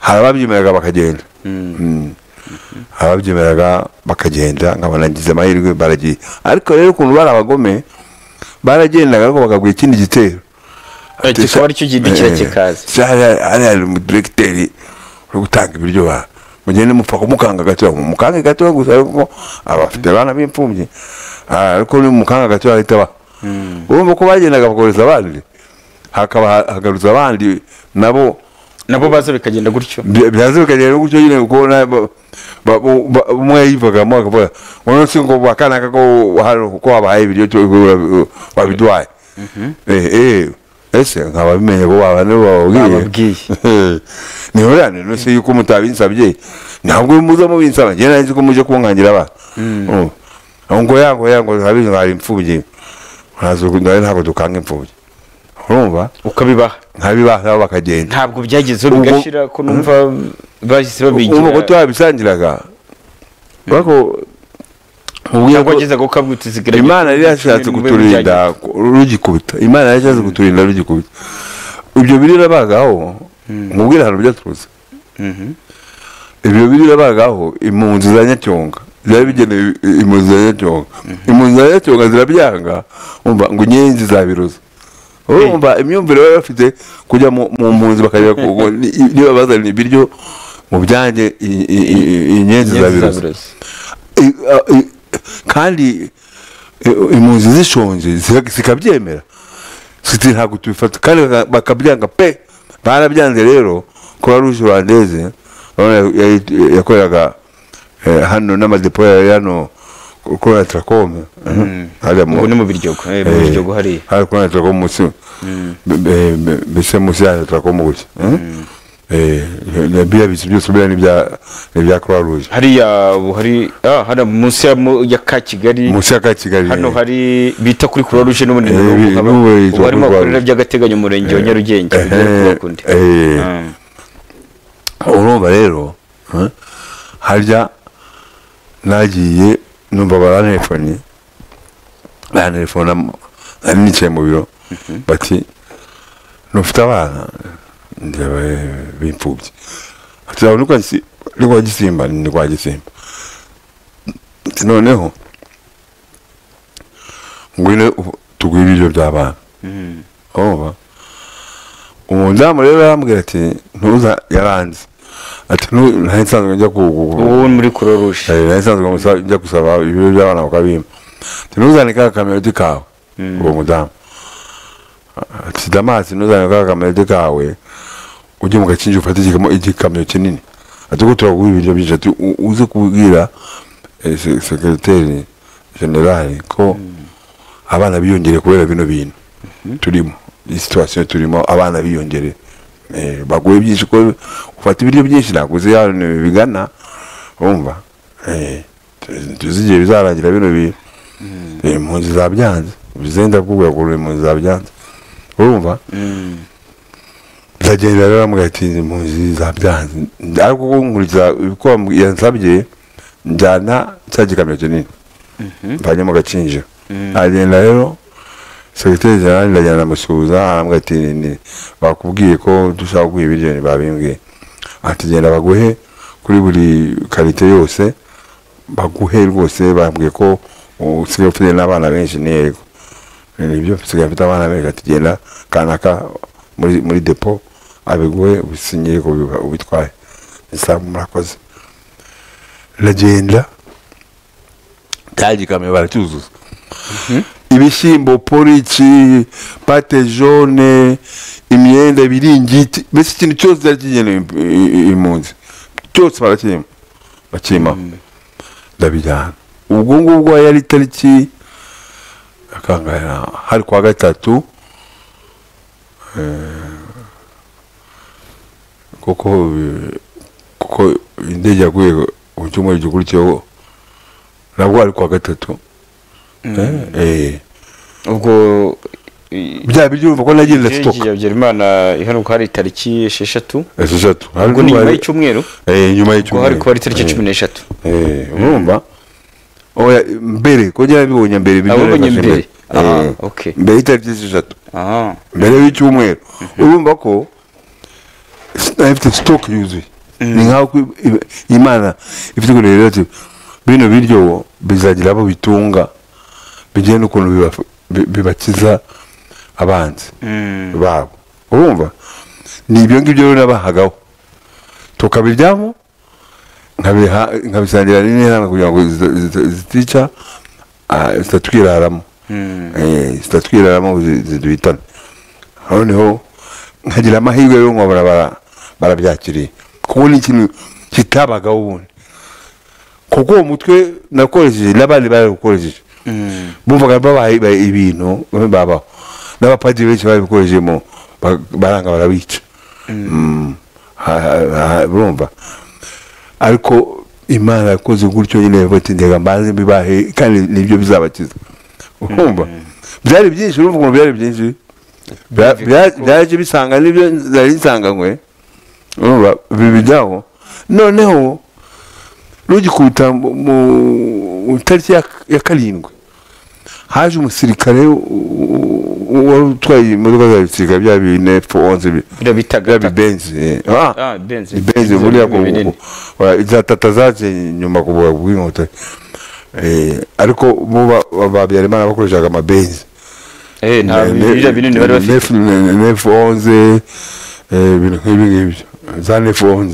ababyemeraga bakagenda nkabona ngize amahirwe baragiye ariko rero ukuntu bari abagome baragendaga ariko bakaguha ikindi gitero kikaba aricyo gihindukira kikaza hari umudiregiteri uri gutanga ibiryo mugende mupfa kumukanga gato mukange gato gusa ariko abafite abana b'imfubyi ariko ni mukanga gato ahita urumva ko bagendaga bakohereza abandi hagaruza abandi nabo baza bikagenda gutyo nyine kuko umwe yivagamo akavuga ngo si ngo bakanaka ko wabahaye ibiryo wabiduhaye ese nkaba bimenye ko bababwiye niho yani no se yuko mutabinsabye ntabwo muza mubinsaba njye nari nzi ko muje kunkangira abana ngo habize nkari imfubyi ntabwo dukanga imfubyi urumva ukabibaha nkabibaha bakagenda ntabwo byagezeho bigashira ko numva bahise babigira ubu ko twabisangiraga bako ubwo ageze gukabwita zigira Imana yari yashatse kuturinda rugikubita ibyo birirabagaho mubwira hano byaturutse ibyo birirabagaho impunzi za Nyacyonga byari bigenewe impunzi za Nyacyonga impunzi za Nyacyonga zirabyanga umva ngo inyenzi zabiroza urumva imyumvire bari bafite kujya mu mpunzi bakareba niba bazana ibiryo mu byanjye inyenzi zabiroza kandi impunzi zishonje zikabyemera siti ntabwo tubifata kandi bakabyanga pe barabyanze rero Croix Rouge Rwandaise yakoreraga hano n'amadepo hano kuri Tracom ni mu Biryogo hari kuri Tracom musi mbese musi ya Tracom gutya bya bisi byose bya n'ibya Croix Rouge hari hano munsi ya Kigali hano hari bita kuri Croix Rouge n'ubundi barimo bakorera by'agateganyo umurenge wa Nyarugenge urumva rero harya nagiye numva barantelefone nari nicaye mu biro bati ntufite abana b'imfubyi turabona uko ari kwa Gisimba ni kwa Gisimba noneho ngwino tuguhe ibiryo by'abana umudamu rero arambwira ati ntuza yaranze ati nari nsanzwe njya ubu muri Croix Rouge nari nsanzwe njya gusaba ibiryo by'abana bakabimpa ati ntuzane ka kamerodi kawe uwo mudamu ati Damasi ntuzane ka kamerodi kawe ujye mu Gakinjiro ufate igikamyo kinini ati ko turaguha ibiryo byinshi ati uze kubwira sekreteri generale ko abana biyongere kubera bino bintu turimo iyi situation turimo abana biyongere baguye byinshi ko ufata ibiryo byinshi nakuze hano bigana urumva tuzigiye bizarangira bino bintu impunzi zabyanze bizenda kubwira ko impunzi zabyanze urumva ndagenda rero amubwira ati impunzi zabyanze ariko nkurikiza uko yansabye njyana cya gikamyo kinini mvanye mu Gakinjiro agenda rero sekreteri generale ndajyana ndamusuhuza arambwira ati bakubwiye ko dushaka kuguha ibiryo babimbwiye ati genda baguhe kuri buri karite yose baguhe rwose bambwiye ko usigaye ufite n'abana benshi ni yego nibyo usigaye ufite abana benshi ati genda kanaka muri depo abiguhe usinyire ko ubitwaye isa murakoze ndagenda tagikamye baracyuzuza ibishyimbo poriki pate jaune imyenda ibiringiti mbese ikintu cyose cyari kigenewe impunzi cyose bakima ndabijyana ubwo ngubwo yari itariki akangana hari kwa gatatu kuko indege yaguye mu cyumweru gikurikiyeho nabwo ari kwa gatatu ubwo bya biryo urumva ko nagenda stock Habyarimana ihanuka hari tariki 6 ubwo ni nyuma y'icyumweru nyuma ko hari ko hari tariki 13 urumva oya mbere ko njya bibonye mbere mbere okay mbere tariki 6 mbere y'icyumweru urumva ko afite stock yuzuye ni nkaho Imana ifite ko rero ati bino biryo bizagira abo bitunga bigiye n'ukuntu bibakiza abanzi babo urumva ni ibyo ngibyo rero nabahagaho tukabiryamo nkabisangira n'intama kugira ngo zitica zitatwiraramo ziduhitane noneho nkagira amahirwe rero nkabona barabyakiriye kuko ni ikintu kitabagaho ubundi kuko uwo mutwe nakoresheje n'abandi barawukoresheje bumvaga babaye ibintu babaho n'abapadiri benshi babikorejemo baranga barabica urumva ariko Imana yakoze gutyo nyine bati ndega mbanze mbibahe kandi nibyo bizabakiza urumva byari byinshi urumva ngo byari byinshi byaje bisanga nibyo nari nsanganywe urumva bibijyaho noneho rugikuta mu tariki ya 7 haje umusirikare wari utwaye imodoka za gisirikare bya F11 bitaga benzi benzi muri ako izatata zaje nyuma kubuga bw'inkota ariko bo Habyarimana bakoreshaga amabenzi nta bibiri binini bari bafite F11 ibintu nk'ibyo za F11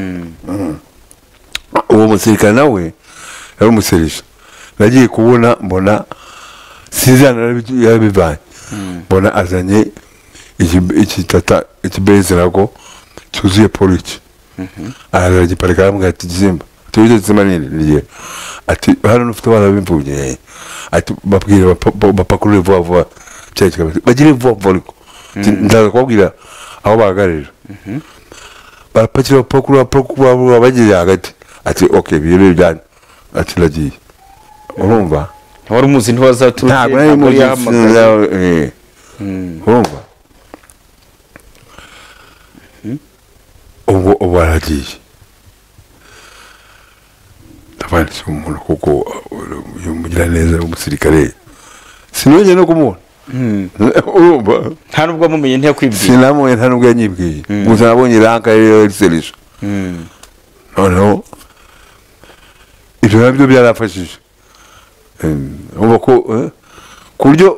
uwo musirikare nawe yari umuserisha nagiye kubona mbona sizana yarabivanye mbona azanye ikibenzi nako cyuzuye poliki aragiparika aramubwira ati Gizimba tubize Gizimba nini ati hano nufite abana b'imfubyi ati babwire bapakurure vuba vuba bagire vuba vuba ariko ndaza kubabwira aho bahagararira barapakira bapakurura bageze hagati ati okay biro byane ati nagiye urumva wari umuzi ntiwazaturutse ntabwo nari muzi urumva ubu aragiye ndabanditse umuntu kuko umugira neza umusirikare sinongeye no kumubona urumva nta nubwo mumenye ntiyakwibwiye sinamuye nta nubwo yanyibwiye gusa nabonye iranka rero riserisha noneho ibyo nabyo byarafashije urumva ko ku buryo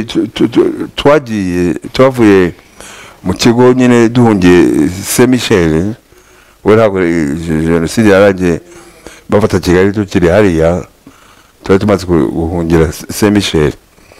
twavuye mu kigo nyine duhungiye Saint Michel we ntabwo jenoside yarangiye bafata Kigali tukiri hariya twari tumaze guhungira Saint Michel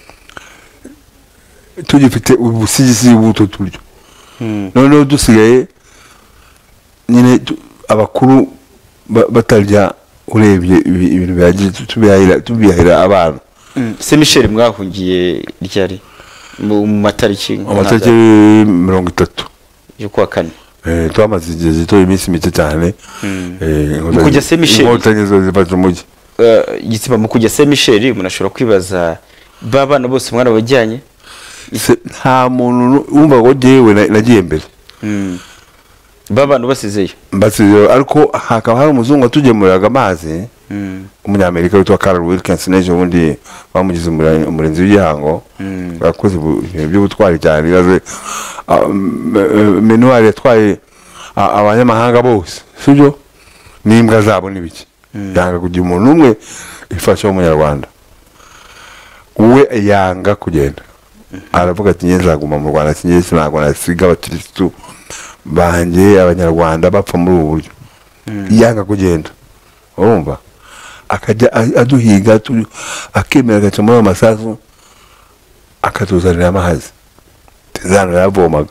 tugifite ubusigisi buto turyo noneho dusigaye nyine abakuru batarya urebye ibintu byagiye tubihahira abantu Saint Michel mwahungiye ryari mu matariki 30 yo kwa kane twamaze igihe gito iminsi mike cyane kujya Saint Michel inkotanyi zo zibaje umujyi Gizimba mu kujya Saint Michel munashobora kwibaza babana bose mwana bajyanye nta muntu wumva ngo jewe nagiye mbere babana basizeyo basizeyo ariko hakaba hari umuzungu atugemuriraga amazi umunyamerika witwa Carl Wilkins neje ubundi bamugize umurenzi w'igihango bakoze by'ubutwari cyane yaze menuari yatwaye abanyamahanga bose sibyo n'imbwa zabo n'ibiki yanga kugira umuntu umwe ifasha umunyarwanda uwe yanga kugenda aravuga ati nzaguma mu Rwanda sinagwa nasiga abakirisitu banjye abanyarwanda bapfa muri ubu buryo yanga kugenda urumva akajya aduhiga akemera agaca muri amasasu akatuzanira amazi tizana yavomaga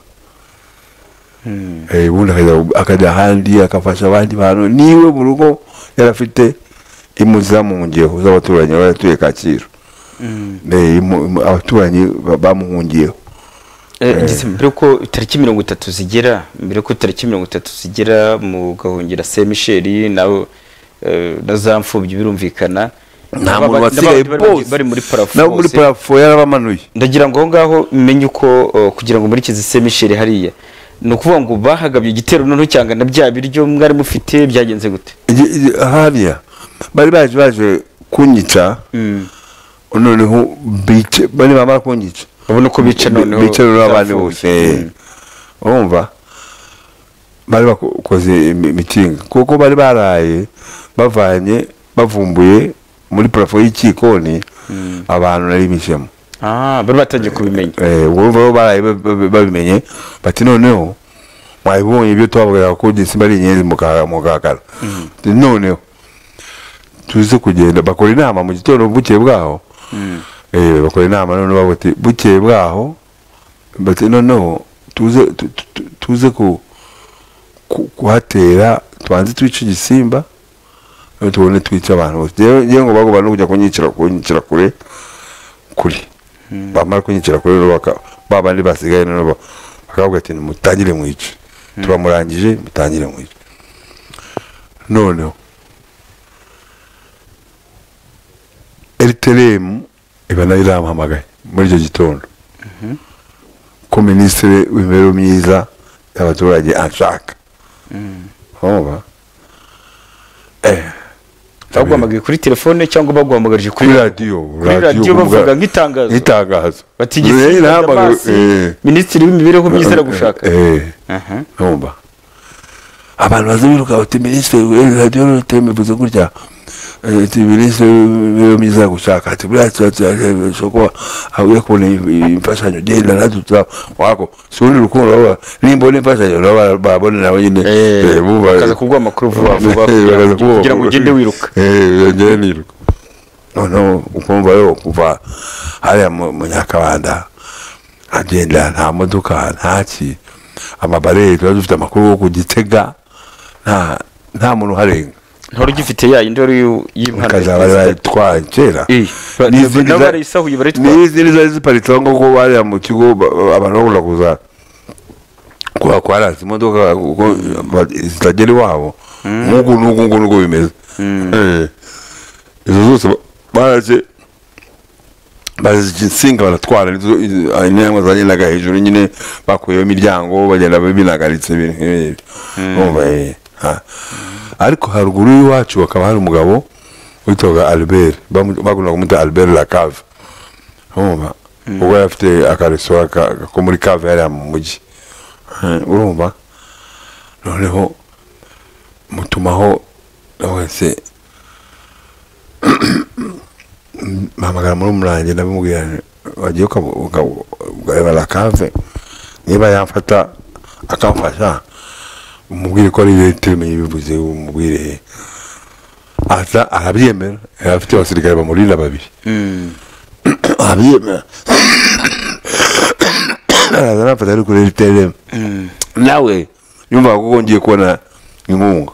ubundi akajya ahandi akafasha abandi bantu niwe mu rugo yarafite imuza mu ngeho z'abaturanyi baratuye Kacyiru abaturanyi bamuhungiyeho mbere ko tariki 30 zigera mbere ko tariki 30 zigera mu gahungira Saint Michel nawe na za mfubyi birumvikana nta muntu wasigaye bose bari muri parafo nabo muri parafo yarabamanuye. ndagira ngo ngaho menye uko kugira ngo muri Kizise Michel hariya ni ukuvuga ngo bahagabye igitero noneho cyangwa na bya biryo mwari mufite byagenze gute hariya bari baje kunyica noneho bice bari bamara kunyica babona ko bica noneho bica n'abandi bose urumva bari bakoze mitingi kuko bari baraye bavumbuye muri parafo y'ikikoni abantu nari bishemo bari batangiye kubimenya urumva baraye babimenye bati noneho mwabibonye ibyo twababwira ko Gisimba ari inyenzi mu kakara noneho tuze kugenda bakora inama mu gitondo bukeye bwaho bakora inama noneho bati bukeye bwaho bati noneho tuze kuhatera tubanze twica Gisimba tubone twica abantu bose yewe ngo bagomba no kujya kunyicira kuri bamara kunyicira kuri babandi basigaye noneho bakavuga ati mutangire mwice tubamurangije mutangire mwice noneho RTLM iba nayo iramuhamagaye muri icyo gitondo ko minisitiri w'imibereho myiza y'abaturage anshaka baguhamagaye kuri telefone cyangwa baguhamagarije kuri radiyo bavuga nk'itangazo bati minisitiri w'imibereho myiza aragushaka abantu baza biruka bati minisitiri radiyo bivuze gutya minisitiri w'imibereho myiza aragushaka ati buriya turashobora aho kubona imfashanyo genda natwe wako si urundi rukundo nimbona imfashanyo nabo babone nawe nyine bakaza kuguha amakuru vuba vuba kugira ngo ugende wiruka ngende niruka noneho ukumva yo kuva hariya mu Nyakabanda agenda nta modoka ntaki amabarere tuba dufite amakuru yo ku Gitega nta muntu uharenga ntore ugifite ya yindi wari y'impanuro twaye kera n'abarayisahuye baritwara n'izindi zari ziparitse ngo ko bariya mu kigo abantu bakunda kuza kuharaza imodoka kuko zitagera iwabo nk'uko bimeze izo zose baraje insinga baratwara intambwe zagendaga hejuru nyine bakuyeho imiryango bagenda binagaritse ibintu ariko haruguru y'iwacu hakaba hari umugabo witwaga Albert bakunda kumuta Albert Lacave ubwo yari afite akaresitora ko muri Cave hariya mu mujyi urumva noneho mutumaho wese mpamagara muri umurange ndabimubwira wagiye ukareba Lacave niba yamfata akamfasha umubwire ko ari ibintu bivuze umubwire aza arabyemera afite abasirikare bamurinda babiri arabyemera araza nafata ari kuri RTLM nawe yumva ko ngiye kubona inkunga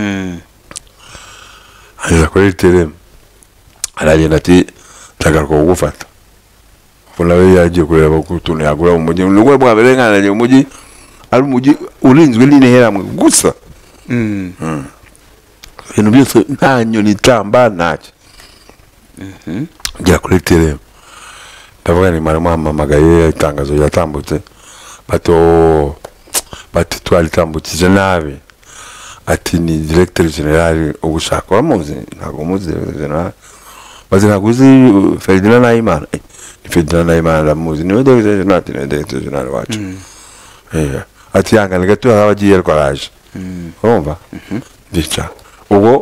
aza kuri RTLM aragenda ati tagaruka kugufata nawe yagiye kureba ukuntu yagura mu mujyi nubwo bwaberenganaje mu mujyi ari umujyi urinzwe n'interamwe gusa ibintu byose nta nyoni itamba ntacyo njya kuri RTLM ndavuga ni mara muhamagaye itangazo ryatambutse bati twalitambukije nabi ati ni directeur general ugushaka wamuzi ntago muzi general bazi naguzi Ferdinand Nahimana Ferdinand Nahimana ndamuzi niwe directeur general wacu ati yangana gato abagiye rwaraje urumva bica ubwo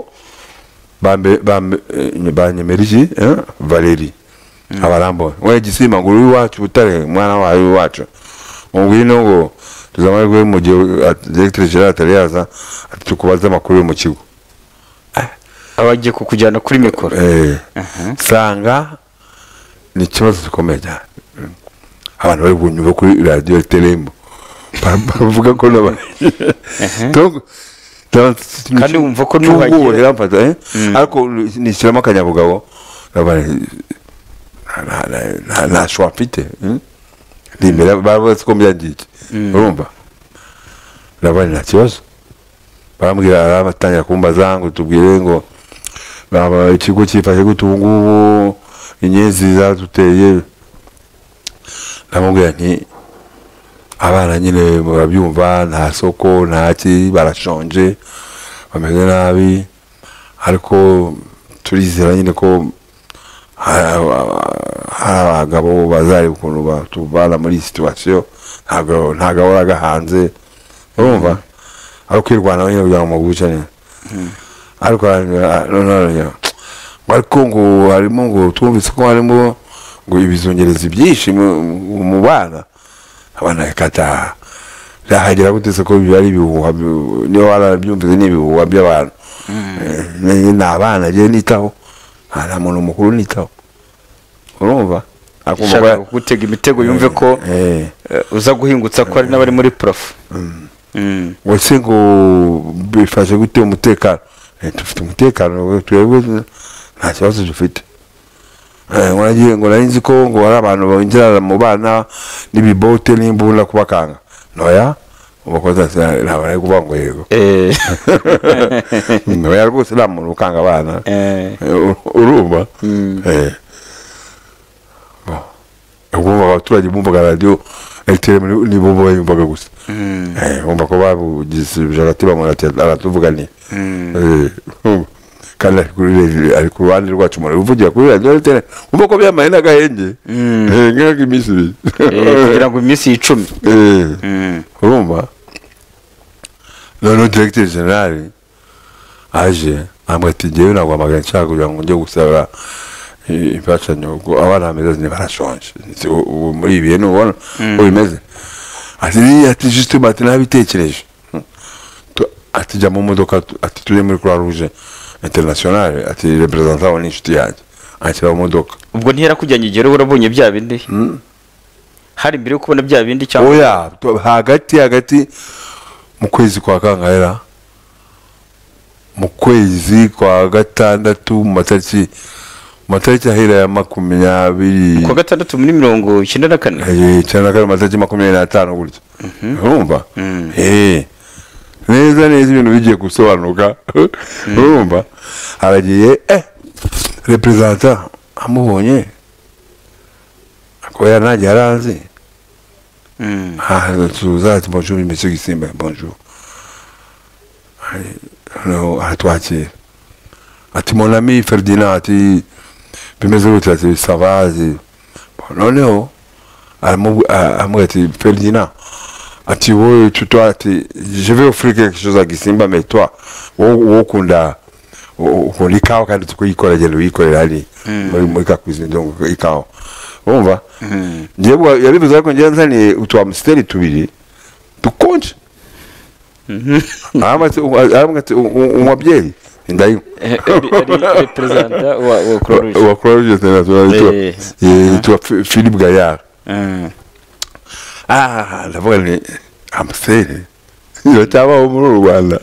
banyemerije Valérie abarambo we Gisimba ngo iwacu butare mwana wawe iwacu ngwino ngo tuzamarwe mu gihe directeur general atariyaza tukubaza amakuru mu kigo abagiye kukujyana kuri mikoro sanga ni ikibazo gikomeye cyane abantu bari bunyuva kuri radio RTLM bavuga ko nabari kandi wumva ko nuhagiye ariko nishyiramo akanyabugabo nta shwa mfite imbere bavuze ko mbyagiye urumva nabari nta kibazo barambwira arabatangira kumbaza ngo tubwire ngo ikigo cyifashe gute ubu ngubu inyenzi zaduteye namubwira nti abana nyine murabyumva nta soko ntaki barashonje bameze nabi ariko turizera nyine ko hari abagabo bazari ukuntu batuvana muri situation ntago ahoraga hanze urumva ari kwirwanaho nyine kugira ngo mugucane ariko ariko ngo harimo ngo twumvise ko harimo ngo ibizongereza byinshi mu bana abana kata rahagera gutese ko bari bihuha niyo warabyumvise n'ibihuha by'abantu n'abana je nitaho nta muntu mukuru nitaho urumva akumva gutega imitego yumve ko uza guhingutsa ko ari n'abari muri prof wese ngo bifashe gute umutekano dufite umutekano twebwe nta kibazo dufite waragiye ngo nari nzi ko ngo hari abantu binjira mu bana n'ibibote n'imbunda kubakanga noya umukozi ntabwo kuvuga ngo yego noya rwose nta muntu ukanga abana urumva ubwo abaturage bumvaga radiyo nibo bayumvaga gusa bumva ko babugize hagati aratuvuga ni kandi ari ku ruhande rwacu umuntu uvugira kuri radiyo wumva ko byamaye n'agahenge nk'iminsi ibiri kugira ngo iminsi 10 urumva noneho directeur general aje amwe ati ngewe ntabwo amagana nshaka kugira ngo njye gusaba imfashanyo abana bameze barashonje muri ibi bintu ubona uko bimeze ati juste bati nabitekereje ati jya mu modoka ati tujye muri Croix Rouge internationale ati representant wa n'inshuti yanjye akira mu modoka ubwo ntiyera kujyanye igero urabonye bya bindi hari mbere yo kubona bya bindi cyangwa oya hagati mu kwezi kwa kangahera mu kwezi kwa gatandatu mu matariki ahera ya 20 kwa gatandatu muri 94 cyane kandi matariki 25 gutyo urumva neza ibintu bigiye gusobanuka urumva aragiye representant amubonye ko yanajye aranze tuzati bonjour monsieur Gisimba bonjour no atwakira ati mon ami Ferdinand ati bimeze gute ati savazi noneho ati Ferdinand ati wowe tutoa ati je vais offrir quelque chose à Gisimba mais toi ukunda ikawa kandi tukuyikora gendo uyikorera ari muri ka cuisine donc ikawa umva njyewe yabivuze ko njye nzaniye utwa msteri tubiri dukonje amati umwabyeyi ndayo representant wa Croix Rouge international tu Philippe Gaillard ndavuga ni amsteri yo taba muri Rwanda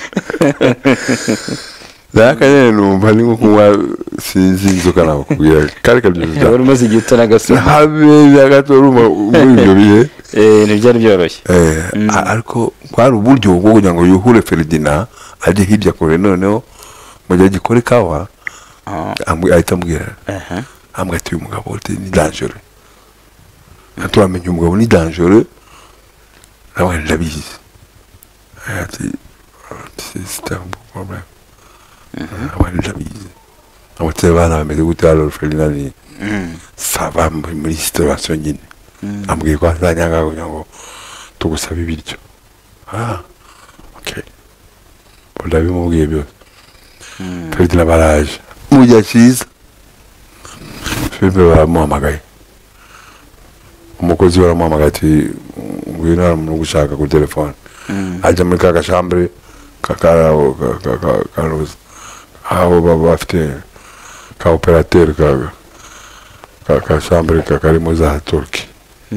Dakanye numva ni nko kunywa sinzi inzoka naho kubwira kare kabyiza wari umaze igihe utanagasoma habe gatoruma muri ibyo bihe ntibyari byoroshye ariko kwari uburyo bwo kugira ngo yuhure Ferdinand aje hirya kure noneho mu gihe gikore kawa ahita ambwira ati uyu mugabo ni dangereux atuamenye umugabo ni dangereux nawe ndabizi ati c'est un problème abana ndabizi abotse bana bameze gute alors Ferdinand ça va muri situation nyine ambwiye ko azanyanga kugira ngo tugusaba ibiryo okay ndabimubwiye byose Ferdinand baraje mu gihe cyiza Philippe baramuhamagaye umukozi baramuhamagaye ati ngwino mu gushaka ku telefone ajya muri ka gashambre karuza aho baba bafite ka operateur ka chambre karimo za Turki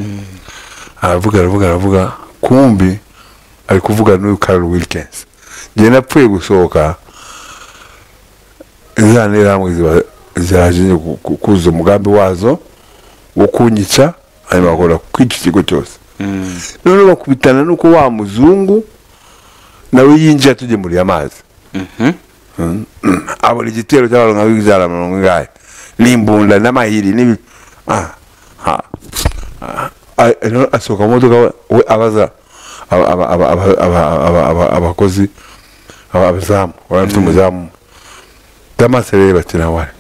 aravuga kumbi ari kuvuga n'uyu Carl Wilkins ngiye napfuye gusohoka izanira hamwe ziraje kuza umugambi wazo wo kunyica ari bakora kwica ikigo cyose none bakubitana nuko wa muzungu nawe yinjira tujye muri amazi abona igitero cy'abantu nka w'ijana mirongo ingahe n'imbunda n'amahiri n'ibi asohoka mu modoka we abaza abakozi abazamu barafite umuzamu Damas rero bati nawari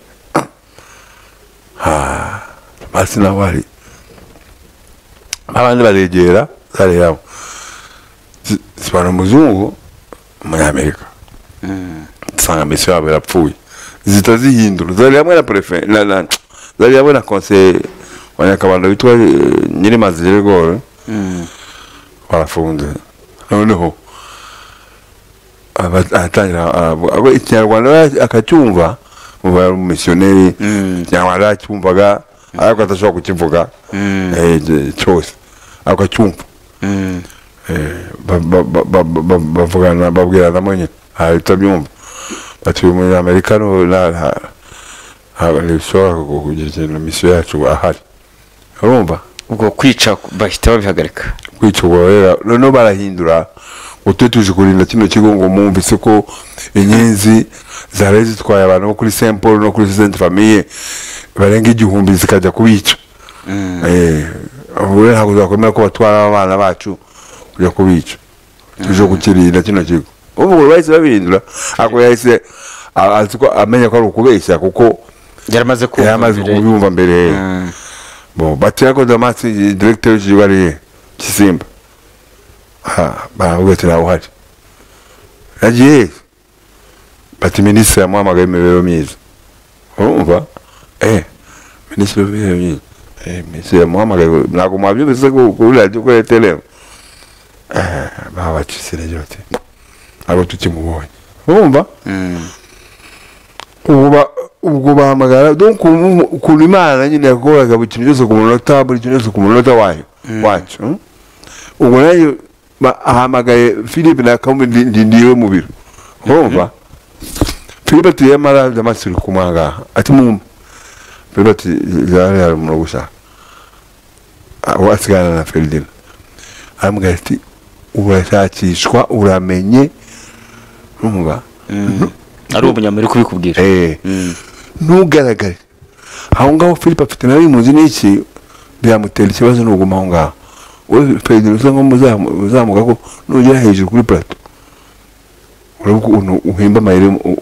basi nawari abandi baregera zari yabo sibana muzungu umunyamerika nsanga misiyo yabo yarapfuye zita zihindura zari hamwe na prefe zari hamwe na conseil wa Nyakabanda witwa Nyirimazi Gregor barafunze noneho atangira ikinyarwanda akacyumva mu missionnaire Nyarwanda cyumvaga ariko atashobora kukivuga cyose akacyumva bavugana babwirana monye ahitabyumva bati mu Amerika no ntibishobora kugira misiyo yacu ahari urumva ubwo kwica bahita babihagarika kwica ubwo rero noneho barahindura ngo tuje kurinda kino kigo ngo mwumvise ko inyenzi zari zitwaye abantu bo kuri Saint Paul no kuri Sainte Famille barenga 1000 zikajya kubica ubu ntabwo zakomera ko batwara abana bacu kujya kubica tuje kukirinda kino kigo ubu bahise babihindura ako yahise amenya ko ari ukubeshya kuko yaramaze kubyumva mbere bon batira ko Damas directeur w'Ikigali Kisimba baravuga ati nawe uhari yagiye bati minisitiri yamuhamagaye imibereho myiza urumva minisitiri w'imibereho myiza minisitiri yamuhamagaye ntabwo mwabyumvise kuri radiyo kuri telefone babacitse rero ati ntabwo tukimubonye urumva ubwo bahamagara donc ukuntu Imana nyine yakoraga buri kintu cyose ku munota buri kintu cyose ku munota wacu ubwo nayo ahamagaye Philippe na Kamwe ndiwe mu biro urumva Philippe ati yamara Damas uri kumanga ati mu Philippe ati yari mu gushaka wasigana na Ferdinand aramubwira ati urashakishwa uramenye urumva ari umunyamerika kubikubwira ntugaragare aho ngaho Philippe afite nawe muzi n'iki byamutera ikibazo n'uguma aho ngaho we Ferdinand usa muzamuka ko nugera hejuru kuri plateau urabwo uhimba amayeri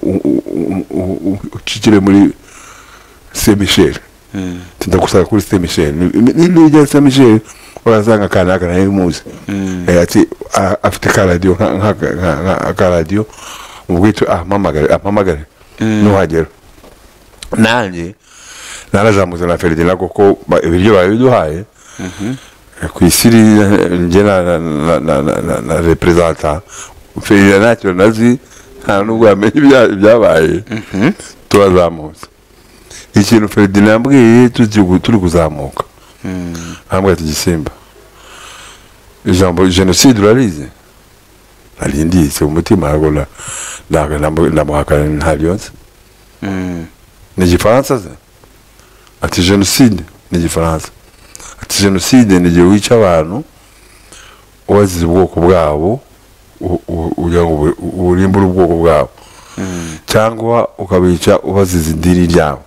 ucikire muri Saint Michel tindagusaka kuri Saint Michel n'ibyo Saint Michel urazanga kana nayo muzi ati afite ka radio nka radio ubwito ampamagare nuhagera nanjye narazamuza na Ferdinand kuko ibiryo babiduhaye ku isiri nje na representa Ferdinand ntacyo nazi nta nubwo yamenye ibyabaye turazamuza ikintu Ferdinand yambwiye turi kuzamuka ambwira ati Gisimba ijambo genocide urarize arindise umutima aragona ndamuhakana ntabyonse ni igifaransa se ati genocide ni igifaransa ati genocide ni igihe wica abantu ubazize ubwoko bwabo ugira ngo urimbure ubwoko bwabo cyangwa ukabica ubazize idini ryabo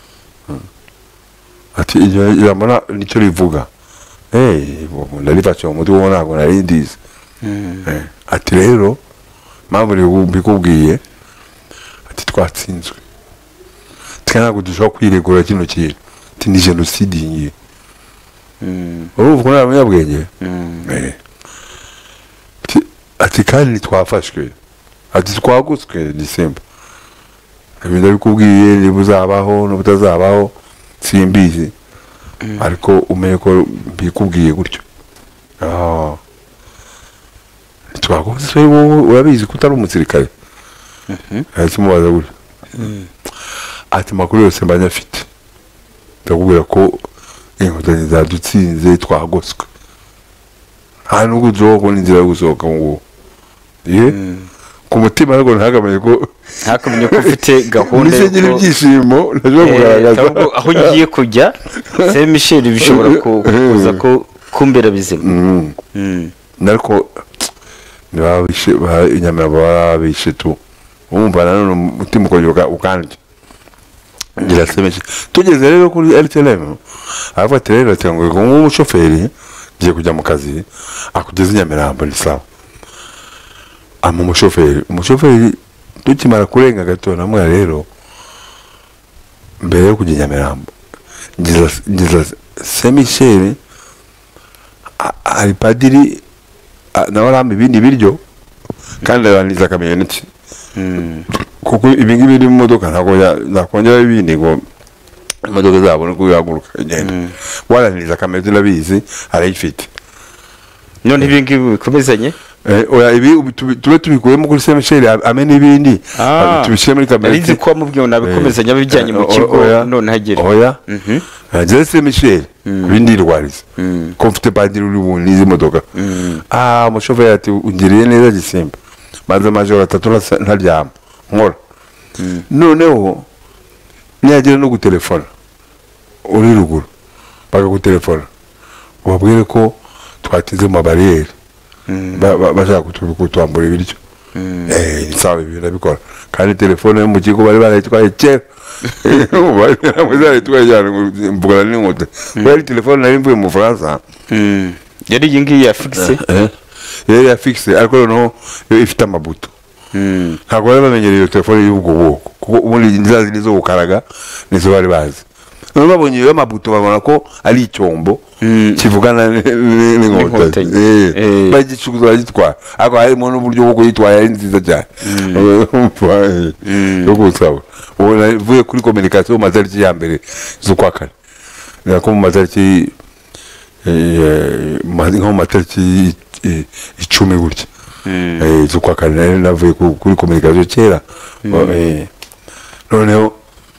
ati iryo jambo nicyo rivuga ndarifashe mu mutwe ntabwo narindize ati rero mpamvu mbikubwiye ati twatsinzwe ntabwo dushobora kwiregura kino kintu ati ni genocide ngiye urumva ko nta munyabwenge ati kandi twafashwe ati twagutswe Gisimba ibintu ndabikubwiye niba uzabaho n'ubutazabaho simbizi ariko umenye ko mbikubwiye gutyo twaguze urabizi ko utari umusirikare ati mubaza gutyo ati makuru yose mbanya afite ndakubwira ko inkotanyi zadutsinze twagoswe nta nubwo uzobona inzira yo gusohoka ngo ku mutima ariko ntagamenye ko ufite gahunda yo ibyishimo ntashobora kugaragaza aho ugiye kujya Saint Michel bishobora kuza ko kumbera bizima ariko inyamira babishe tu umva nanone umutima ukongera ukandya ngira semeje tugeze rero kuri RTLM afata rero ati ngo umushoferi ngiye kujya mu kazi akugeze i Nyamirambo ni sawa umushoferi tukimara kurenga gato namwe rero mbere yo kujya i Nyamirambo ngiza Saint Michel ari padiri nawe arampa ibindi biryo kandi araniza akamenyetso kuko ibi ngibi biri mu modoka ntabwo nakongera ibindi ngo imodoka zabone ko yaguruka igenda waraniriza akamenyetso nabizi arayifite none ibi ngibi bikomezanye oya ibi tube tubikuyemo kuri Saint Michel amene ibindi tubishyire muri kamera arizi ko mubyo nabikomezanya bijyanye mu kigo none hagere oya Saint Michel bindi rwariza ko mfite padiri uri mu nizi modoka umushoferi ati ungiriye neza Gisimba maze amajoro 3 ntaryama nkora noneho niyagira no gutelefona uri ruguru bakagutelefona ubabwire ko twatize mu barriere bashaka kutwambura ibiryo sawa ibyo nabikora kandi telefone yo mu kigo bari barayitwaye kera bari barayitwaye cyane mvugana n'inkote bari telefone nari mvuye mu Faransa yari iyi ngiyi ya fixe yari ya fixe ariko noneho ifite amabuto ntabwo bari bamenyereye iyo telefone y'ubwo bwoko kuko ubundi inzira nizo gukaraga nizo bari bazi none babonye iyo mabuto babona ko ari icyombo kivugana n'inkotanyi bagicukuza bagitwara ariko harimo n'uburyo bwo kuyitwara ari nziza cyane yo gusaba ubu navuye kuri communication mu matariki ya mbere z'ukwa kane nako mu matariki nko mu matariki 10 gutya z'ukwa kane navuye kuri communication kera noneho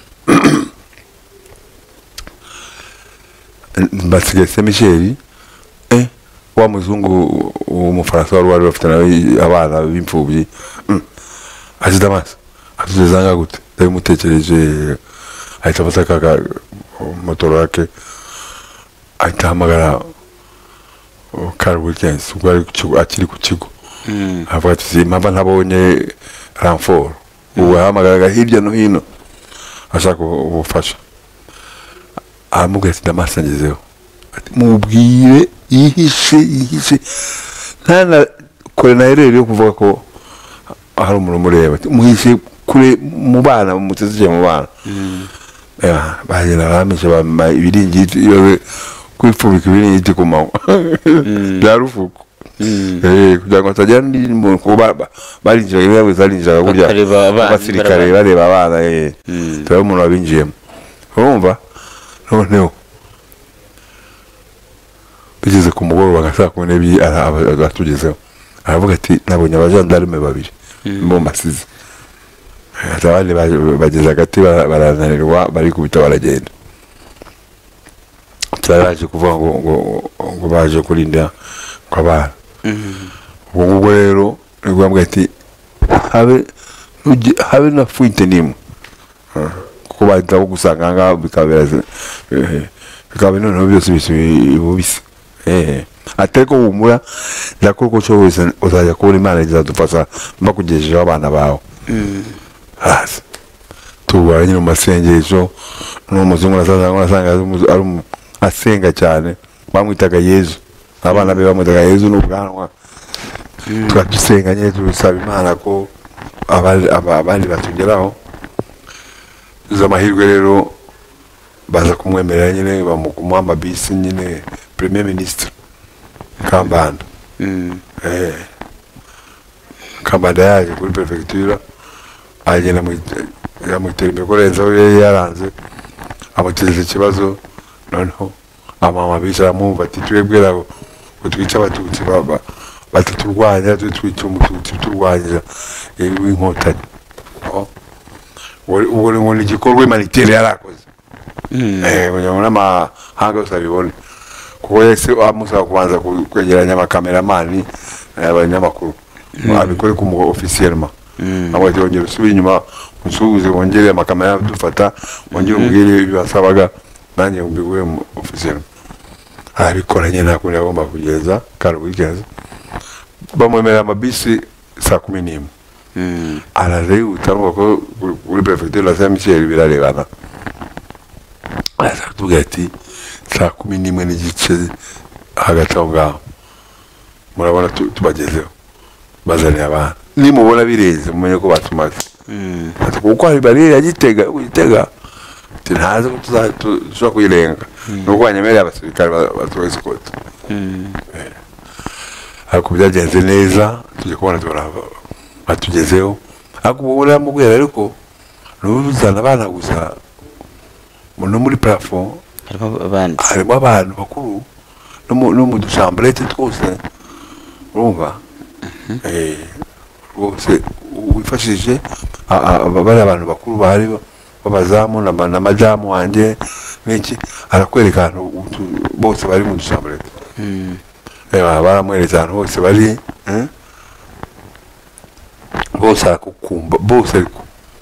basigaye Saint Michel wa muzungu umufaransa wari bafite abana b'imfubyi Damas atuzanga gute ndabimutekereje ahita afata motoro yake ahita ahamagara Carl Wilkins ubwo akiri ku kigo avuga ati impamvu ntabonye renfort ubu ahamagaraga hirya no hino ashaka ubufasha amubwira ati Damas ngezeho mubwire yihishe ntana kore na erere yo kuvuga ko hari umuntu mureba muhishe kure mu bana mutezije mu bana bagera bamisha ibiringiti kwifubika ibiringiti ku mawa byarufuko kugira ngo atajya n'umuntu kuba barinjira ibibazo zarinjira kurya abasirikare bareba abana turi umuntu wabinjiyemo urumva noneho bigeze ku mugoroba nka saa 12 aratugezeho aravuga ati nabonye abajandarume babiri mu masizi abandi bageze hagati barananirwa bari kubita baragenda turaje kuvuga ngo baje kurinda kw'abana ubwo rero nibwo ati habe na fuite nimwe kuko bahita gusanga ngaho bikaba noneho byose bibubise ateko humura ndakuko cyo wese uzajya kubona Imana izadufasha mbakugejejeho abana bawe hasi tubaye nyine mu masengesho n'umuzungu nasanga asenga cyane bamwitaga Yezu abana be bamwitaga Yezu n'ubwanwa twadusenga nyine dusaba Imana ko abandi batugeraho z'amahirwe rero baza kumwemerera nyine bamukumuha amabisi nyine Premier Ministre Kambanda Kambanda yaje kuri prefecture agenda mu iterambere korenza aho yaranze amuteze ikibazo noneho amabisi aramwumva ati twebwera ngo twica abatutsi bataturwanya twica umututsi turwanya w'inkotanyi ubu ni igikorwa humanitaire yarakoze n'amahanga yose abibone kuko yese amusaba kubanza kwegeranya abakameramani abanyamakuru abikore ku mu officiellement abo yongera usubira inyuma usubize wongere amakamera dufata wongere ubwire ibibasabaga nanjye mbiguye mu officiellement abikoranye nako yagomba kugeza Carl Wilkins bamwemerera amabisi saa 11 araza yihuta arumva ko kuri perefegitura ya Saint Michel birarebana, araza kutubwira ati saa 11:15 hagati aho ngaho murabona tubagezeho, bazaniye abantu, nimubona bireze mumenye ko batumaze. Kuko hari bariyeri ya Gitega ntazi ko tushobora kuyirenga, nuko banyemereye abasirikare batuwe sikoti. Ariko byagenze neza, tujya kubona batugezeho, ariko ubu uramubwira ariko n'uzana abana gusa no muri plafond harimo abantu bakuru no mu dushambrete twose, urumva rwose wifashishije bari abantu bakuru bari babazamu na madamu wanjye n'iki, arakwereka ahantu bose bari mu dushambrete, baramwereka ahantu bose bari, bose arakukumba bose, ariko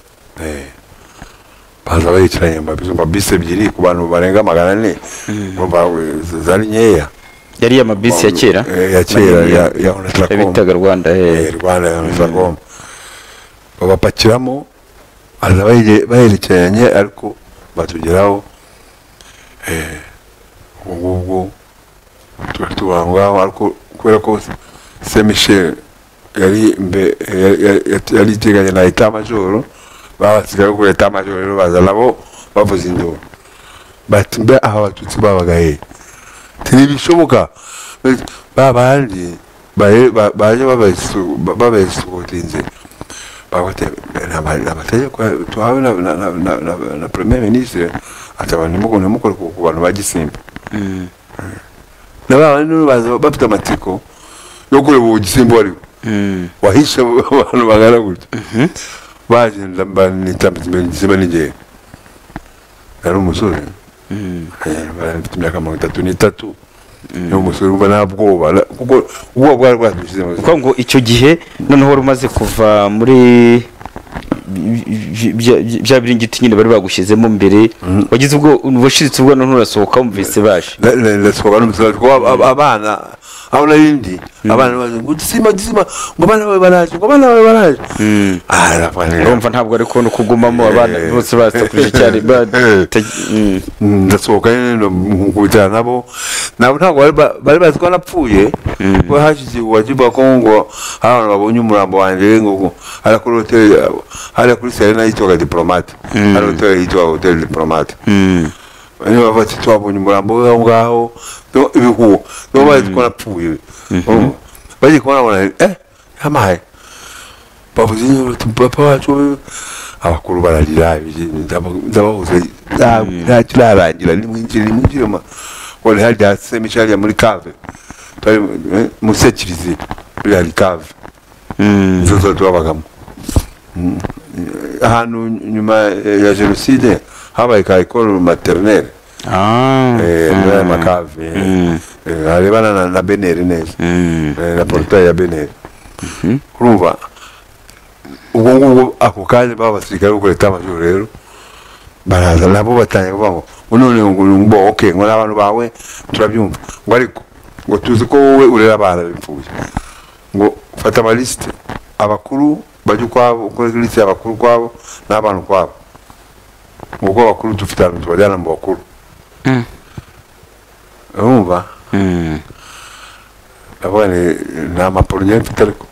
baza bayicaranye mu bisi ebyiri ku bantu barenga 400, zari nkeya. Yari amabisi ya kera ya Onatracom bitaga Rwanda ya Onatracom, babapakiramo aza baherekeranye, ariko batugeraho ubwo tubangwaho, ariko kubera ko Saint Michel yari iteganye na Etat Major, babasigaye kuri Etat Major rero baza nabo bavuza induru bati mbe aho abatutsi babaga he, ntibishoboka babandi baje babesukotinze bagote n'amategeko tuhawe na Premier Ministre atabandi mukore ku bantu bagisimba, n'abandi baza bafite amatsiko yo kureba ugisimba wari wahisha abantu bagana gutyo, baje ndambanitambye n'igihe ari umusore bafite imyaka 33 n'umusore umva nabwoba, kuko ubwo bwari bwadushize mu kuko ngo icyo gihe noneho wari umaze kuva muri bya biringiti nyine bari bagushyizemo mbere, wagize ubwo ubushiritse ubwo none urasohoka umvise baje ndasohoka n'umusore abana aho narindi abana baje gutsimba ngo abana bawe baraje urumva ntabwo ari kubona kugumamo abana bose basakurije cyane ndasohoka nkubitana nabo ntabwo bari bazi ko napfuye, ko hashize wajiba ko ngo abantu babonye umurambo wanjye ngo ara kuri hotel, hari kuri Serena yitwa Diplomate, hari hotel yitwa Hotel Diplomate, niba bati twabonye umurambo ngaho ibihuho no bazi ko napfuye, baje kubona hamaye bavuze ngo papa wacu abakuru bararira ndabahuze ntakirarangira nimwinjire ma wale hadi ya Saint Michel ya muri cave tari musekirize muri cave zozo twabagamo ahantu nyuma ya genocide habaye ka école maternelle makave arebana na Benere neza na portail ya Benere, urumva ubwo ako kanya babasirikare ko Etat Major rero baraza nabo batanye kuvuga ngo none ngo okay ngo n'abantu bawe turabyumva, ngo ariko ngo tuzi ko wowe urera abana bipfuye, ngo fata amaliste abakuru bajye kwabo, uko liste y'abakuru kwabo n'abantu kwabo, ngo abakuru dufite abantu tubajyana mu bakuru, urumva abone nta mapuro nyine mfite, ariko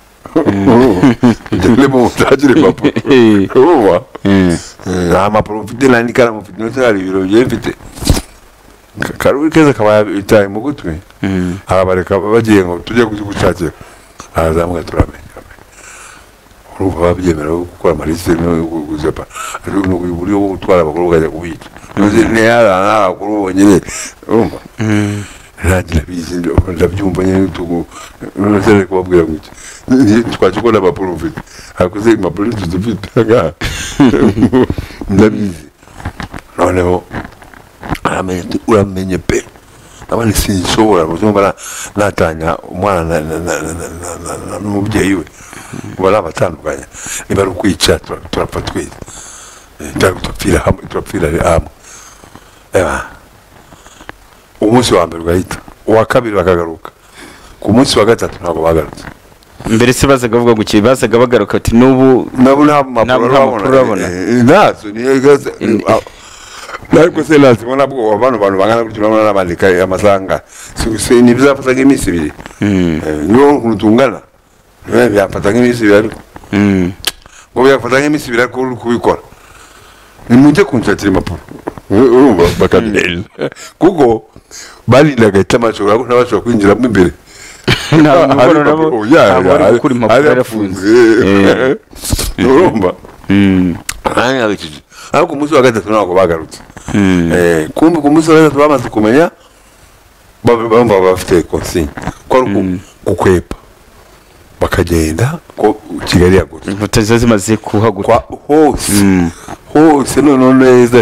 ndele mu tajire mapuro urumva nta mapuro mfite na n'ikaramu mfite n'utari ibiro bye mfite, Karuri keza kaba itaye mu gutwi, arabareka bagiye ngo tujye gushakira, arazamuka turamenye urumva babyemera gukora amaliste no guzepa, ariko n'uburyo bwo gutwara abakuru bajya kubica ne yara abakuru bonyine, urumva ntagira bizi ndabyumva nyine tugo none kubabwira ngo twaje ko n'abapuro mfite, hakuze impapuro tuzifite ndabizi noneho uramenye pe abandi sinshobora gutuma natanya umwana n'umubyeyi we bari abatandukanye, niba ari ukwica turapfa twese turapfira hamwe. Umunsi wa mbere ugahita, uwa kabiri bakagaruka, ku munsi wa gatatu ntabwo bagarutse, mbere se bazaga bavuga ngo bazaga bagaruka ati n'ubu nabo nta mpapuro urabona nazo niyo gaze ariko se lazima nabwo abantu bangana gutyo urabona n'abandika amasanga si ni bizafata nk'iminsi ibiri niyo urutungana byafata nk'iminsi ibiri ariko ngo byafata nk'iminsi ibiri ariko uri kubikora ni mujye kunshakira impapuro urumva bakadela kuko barindaga itamashoro ariko ntabashobora kwinjiramo imbere urumva ariko ku munsi wa gatatu ntabwo bagarutse kumva ku munsi wa gatatu bamaze kumenya bumva bafite konsigne ko ari ukwepa bakagenda ko Kigali yagutse inkuta zimaze kuhagura hose neza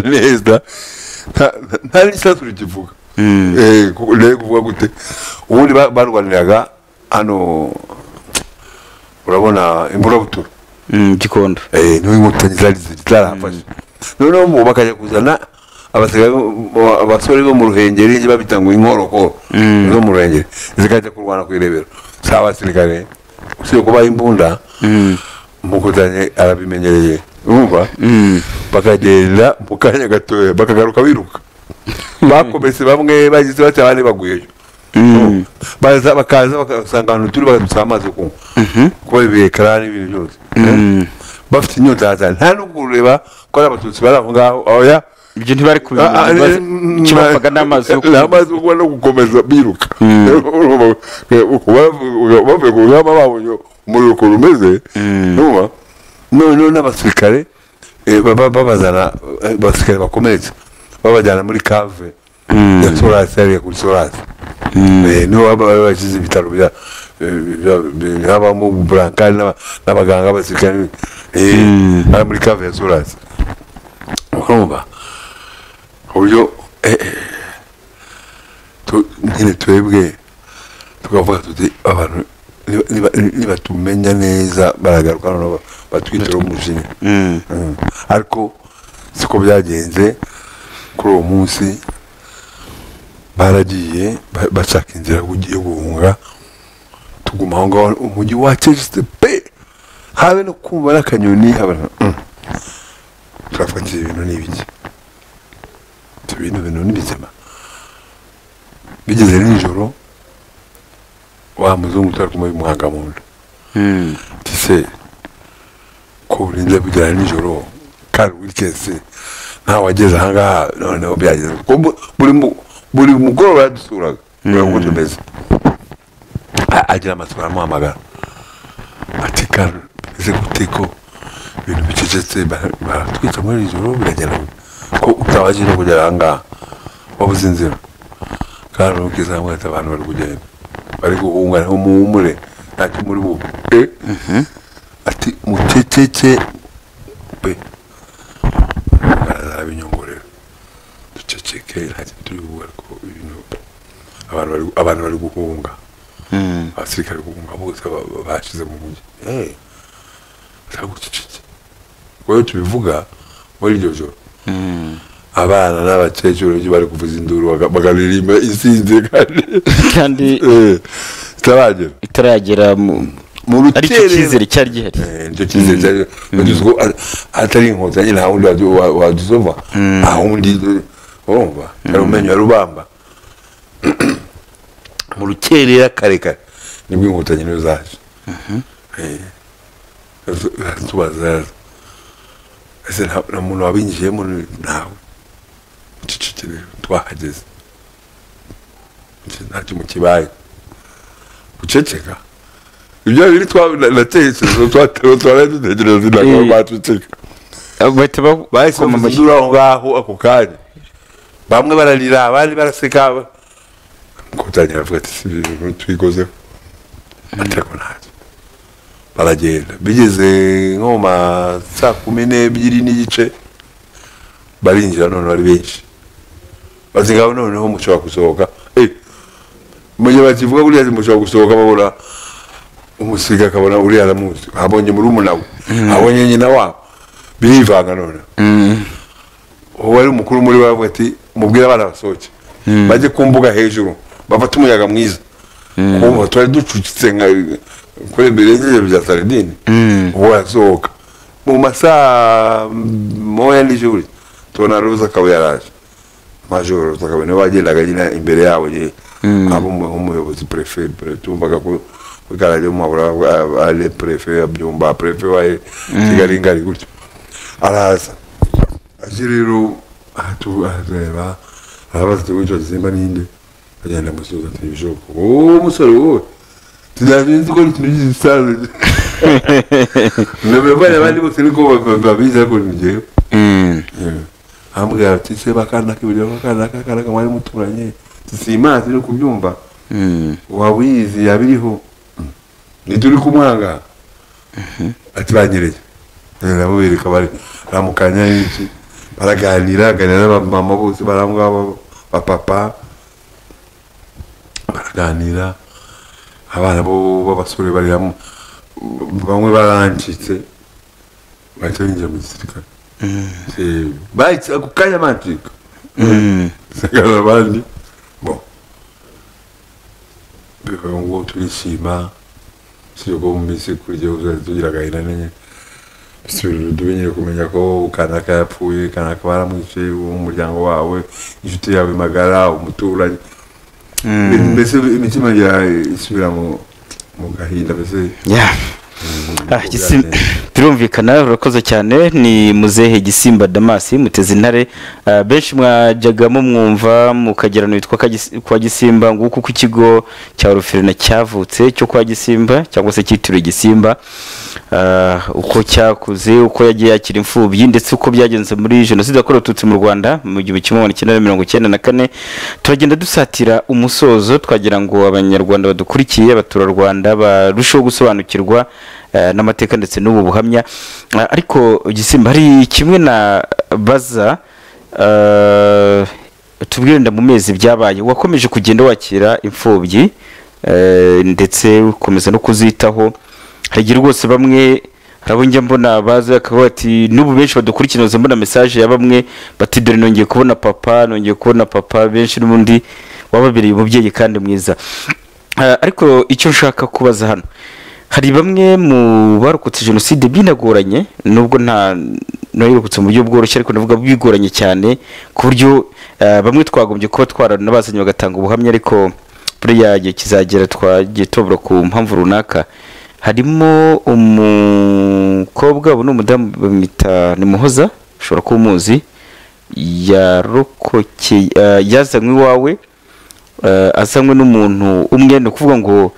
nta n'isasu rikivuga kuvuga gute ubundi barwaniraga hano urabona imburabutura Gikondo niho inkotanyi zarafashe noneho mu bakajya kuzana abasore bo mu Ruhengeri babita ngo inkorokoro zo mu Ruhengeri zikajya kurwana ku irebero si abasirikare usibye kubaha imbunda umukotanyi arabimenyereye urumva bakagenda mu kanya gatoya bakagaruka biruka bakometse bamwe bagize bati abandi baguyeyo bakaza bagasanga ahantu turi bagadusaba amazi yo kunywa kuba ibekara n'ibintu byose bafite inyota nta n'ubwo ureba ko ari abatutsi bari aho ngaho oya ibyo ntibari kubimenya ikibafaga n'amazi yo kunywa no gukomeza biruka bavuye ku rugamba babonye umuriro ukuntu umeze noneho n'abasirikare babazana abasirikare bakomeretse babajyana muri cave ya Sorasi hariya kuri Sorasi niho bashyize ibitaro habamo burankari n'abaganga b'abasirikare bari muri cave ya Sorasi urumva uburyo nyine twebwe tukavuga tuti abantu niba tumenya neza baragaruka noneho batwitira umujinya ariko siko byagenze kuri uwo munsi baragiye bashaka inzira yo guhunga tuguma aho ngaho umujyi wacecetse pe habe no kumva n'akanyoni turafatira ibintu n'ibiki ibintu ni bizima bigeze nijoro wa muzungu utari kumwe muhanga mu nda tise ko urinze bugera nijoro kandi wikese ntawe wageze ahangaha noneho byageze buri mugoroba yadusuraga uko tumeze agira amasura amuhamagara ati kandi ese gute ko ibintu bicecetse baratwica muri iri joro biragera ko utawaje no kugera ahangaha wabuze inzira kandi ukiza hamwe ati abantu bari kugenda bari guhunga umuhumure ntacyo muri bubu ati muceceke pe arabinyongorera duceceke ntacyo turi bubu ariko abantu bari guhunga abasirikare guhunga bose bashize mu mujyi guceceke kuko tubivuga muri iryo joro abana n'abakecuru bari kuvuza induru bakaririmba isinze kandi itaragera mu rukerera aricyo cyizere cyari gihari nicyo cyizere cyari bagizwe atari inkotanyi nta wundi wadusova nta wundi urumva ari umenyo ya rubamba mu rukerera karekare nibwo inkotanyi nizo zaje tubaza ese nta muntu wabinjiyemo ntawe cicikire twahageze ntacyo mu kibaye guceceka ibyo biri natekerezo twari dutekereza ntabwo batuceka bahise bamudura aho ngaho ako kanya bamwe bararira abandi baraseka kutangira avuga ati si ibintu twikozeho ateko ntacyo baragenda bigeze nko mu ma saa 12:30 barinjira noneho ari benshi bazingaho noneho mushobora gusohoka mu gihe bakivuga buriya mushobora gusohoka babona umusiga akabona uriya aramuzi abonye muri umunawe abonye nyina wabo birivanga noneho uwo ari umukuru muri bavuga ati mubwire abana basohoke bajye ku mbuga hejuru bafata umuyaga mwiza kumva twari ducucitse nka kuri mbere bya Saradine uwo yasohoka mu masaa moya n'ijoro tubona Roza akaba yaraje majoro akaba niwe wagendaga nyine imbere yabo abo umuyobozi prefet tumvaga ko bigaraje mu mabura ale prefet abyumba prefet wa Kigali ngari gutyo araza aje rero atureba abaza tugicyo zimba ninde agenda musoza tibishoko umusore wowe tunabizi ko tunugize sabe nebebale bandi bose niko babiza ko ngiye ambwa ati se bakana kibyo bakana kamari muturanye simazi no kubyumva wawizi yabiriho nituri kumwanga ati banyereye nabo bereka bari ramukanya iki baraganira n'abamama bose barambwa papa baraganira abana bo babasore bari hamwe bamwe barancitse batinje mu gisirikare bahise akukanya mantika sagara abandi bon bivuga ngo turishima siyo ko mbese kujya uzagira gahina nenye dubenye kumenya ko kanaka yapfuye kanaka baramwishe umuryango wawe inshuti yawe magara umuturanyi mbese imitima ya isubira mu gahinda mbese birumvikana urakoze cyane ni muzehe Gisimba Damas muteze intare benshi mwajagamo mwumva mukagerano witwa kwa Gisimba nguko ku kigo cya Ruferina cyavutse cyo kwa Gisimba cyangwa se cyitiriwe Gisimba uko cyakuze uko yagiye yakira imfubyi ndetse uko byagenze muri jenoside yakorewe Abatutsi mu Rwanda mu 1994 turagenda dusatira umusozo twagira ngo abanyarwanda badukurikiye abatura Rwanda barushaho gusobanukirwa n'amateka ndetse n'ubu buhamya ariko Gisimba hari kimwe na baza tubwirenda mu mezi byabaye wakomeje kugenda wakira imfubyi ndetse ukomeza no kuzitaho hagira rwose bamwe harabonye mbona baza akaba ati n'ubu benshi badukurikirana mbona message ya bamwe bati dore nongeye kubona papa benshi n'ubundi wababiriye umubyeyi kandi mwiza ariko icyo nshaka kubaza hano hari bamwe mu barokotse jenoside binagoranye nubwo nta nayirokotse mu buryo bworoshye ariko navuga bigoranye cyane ku buryo bamwe twagombye kuba twaranabazanye bagatanga ubuhamya ariko buriya gihe kizagera twagiye tubura ku mpamvu runaka harimo umukobwa ubu n'umudamu bamwita ni Muhoza ushobora kuba umuzi yarokokeye yazanywe iwawe azanywe n'umuntu umwe ni ukuvuga ngo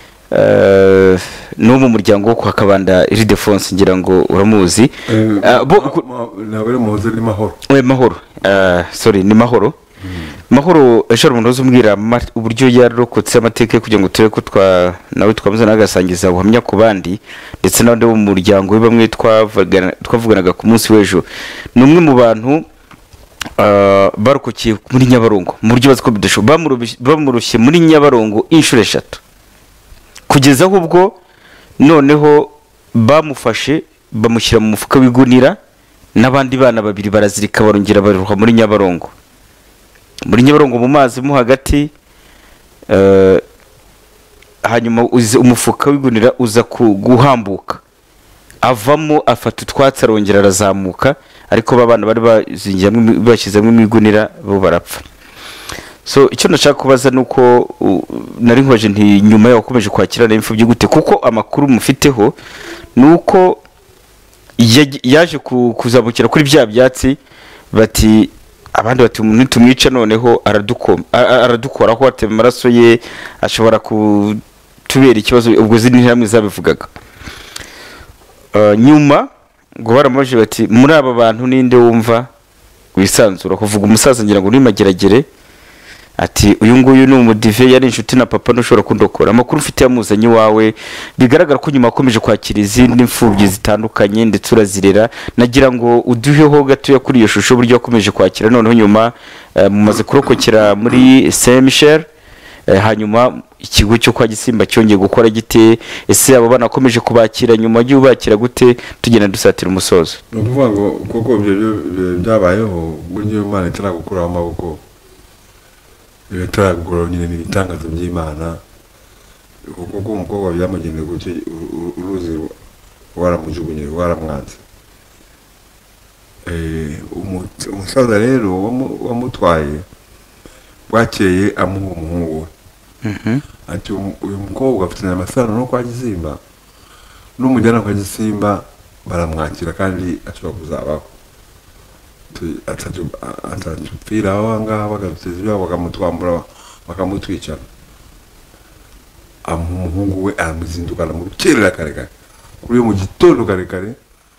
no mu muryango wo kwa Kabanda Ildefonse ngira ngo uramuzi nawe Muhoza ni Mahoro Mahoro sorry ni Mahoro Mahoro ejo umuntu uzumbwira uburyo yarokotse amateka kugira ngo tureke ko nawe twamaze nagasangiza ubuhamya ku bandi ndetse n'abandi bo mu muryango we bamwe twavuganaga ku munsi w'ejo ni umwe mu bantu barokokiye muri Nyabarongo mu buryo baziko bidasho bamurushye muri Nyabarongo inshuro 3 kugeza ubwo noneho bamufashe bamushyira mu mufuka w'igunira n'abandi bana babiri barazirika barongera baruha muri Nyabarongo mu mazi mo hagati hanyuma umufuka w'igunira uza guhambuka avamo afata utwatsi arongera arazamuka ariko babana bari bashyizemo imigunira bo barapfa so icyo nashaka kubaza nuko nari nkoje nti nyuma yakomeje kwakirana imfubyi gute kuko amakuru mufiteho nuko yaje kuzabukira kuri bya byatsi bati abandi bati umuntu tumwica noneho aradukoraho atema amaraso ye ashobora kutubera ikibazo ubwo zindi hamwe zabivugaga nyuma ngo baramaje bati muri aba bantu ninde wumva wisanzura kuvuga umusaza ngira ngo nimageragere ati uyu nguyu ni umudive yari inshuti na papa nushobora kundokora amakuru ufite yamuzanye wawe bigaragara ko nyuma akomeje kwakira izindi mfubyi zitandukanye ndetse urazirera nagira ngo uduheho gato kuri iyo shusho buryo akomeje kwakira noneho nyuma mumaze kurokokera muri Saint Michel hanyuma ikigo cyo kwa Gisimba cyongeye gukora gite ese abo bana akomeje kubakira nyuma y'ubakira gute tugenda dusatira umusozo no kuvuga ngo koko byabayeho buryo Imana itaragukuraho amaboko bitaragukuraho nyine n'ibitangazo by'Imana kuko umukobwa byamugendeye gutyo uruzi waramujugunye waramwanze. Umusaza rero wamutwaye bwakeye amuha umuhungu we. Ati uyu mukobwa afitanye amasano no kwa Gisimba, n'umujyana kwa Gisimba baramwakira kandi ashobora kuzabaho. Atatupfira aho ngaho bagateza ibyago bakamutwambura bakamutwicana. Umuhungu we aramuzindukana mu rukerera kare kuri mu gitondo kare.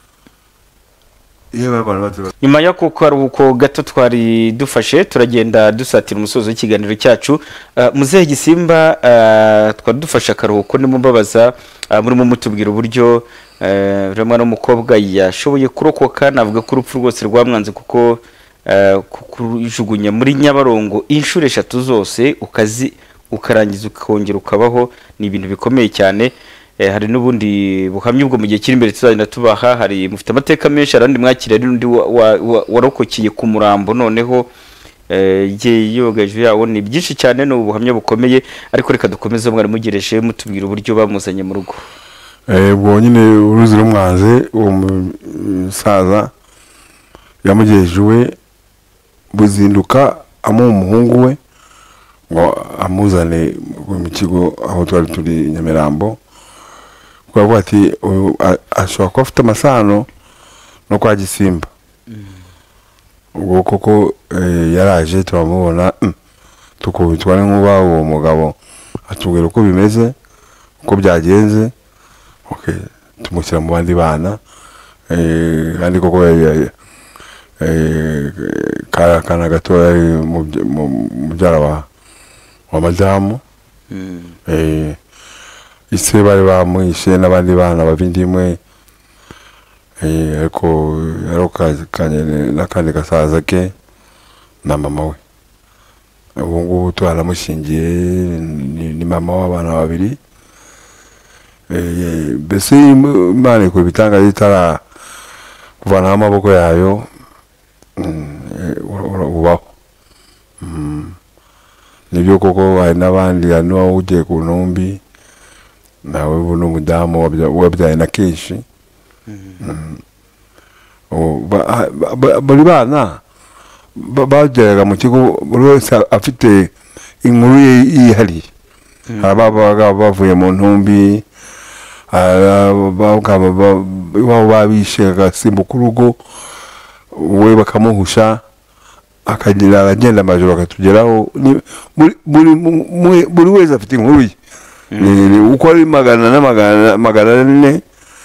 Nyuma yo kukaruhuko gato twari dufashe turagenda dusatira umusozo w'ikiganiro cyacu. Muzehe Gisimba twari dufashe akaruhuko nimumbabaza murimo mutubwira uburyo mwana w'umukobwa yashoboye kurokoka. Navuga ko urupfu rwose rwamwanze kuko kujugunya muri Nyabarongo inshuro 3 zose ukarangiza ukongera ukabaho ni ibintu bikomeye cyane. Hari n'ubundi buhamya ubwo mu gihe kiri imbere tuzagenda tubaha. Hari mufite amateka menshi, arandi mwakira n'undi warokokiye ku murambo noneho yogaje yawo ni byinshi cyane. No buhamya bukomeye, ariko reka dukomeze mwari mugereje mutubwira uburyo bamuzanye mu rugo. Ubwo nyine uruzi rumwanze uwo musaza yamugejewe buzinduka umuhungu we ngo amuzane mu kigo aho twari turi Nyamirambo. Kwa ati ashobora kuba afite amasano no kwa Gisimba. Ubwo koko yaraje turamubona tukubitwa n'inkuba. Uwo mugabo atubwira uko bimeze uko byagenze. Tumushyira mu bandi bana kandi koko kana gatoya mu byara wa madamu. Ise bari bamwishe n'abandi bana babindimwe, ariko yarokanye n'akandi gasaza ke na mama we. Ubu ngubu twaramushingiye ni mama w'abana babiri. Mbese Imana ko bitanga itara kuvana amaboko yayo ubaho. Nibyo koko hari n'abandi hano ugiye ku ntumbi nawe buno umudamu wabyaye na kenshi. Bari bana bageraga mu kigo buri wese afite inkuru yihariye. Ababaga bavuye mu ntumbi babishe agasimbo k'urugo we bakamuhusha akagira agenda amajoro akatugeraho. Buri wese afite inkuru ye. Uko ari magana ane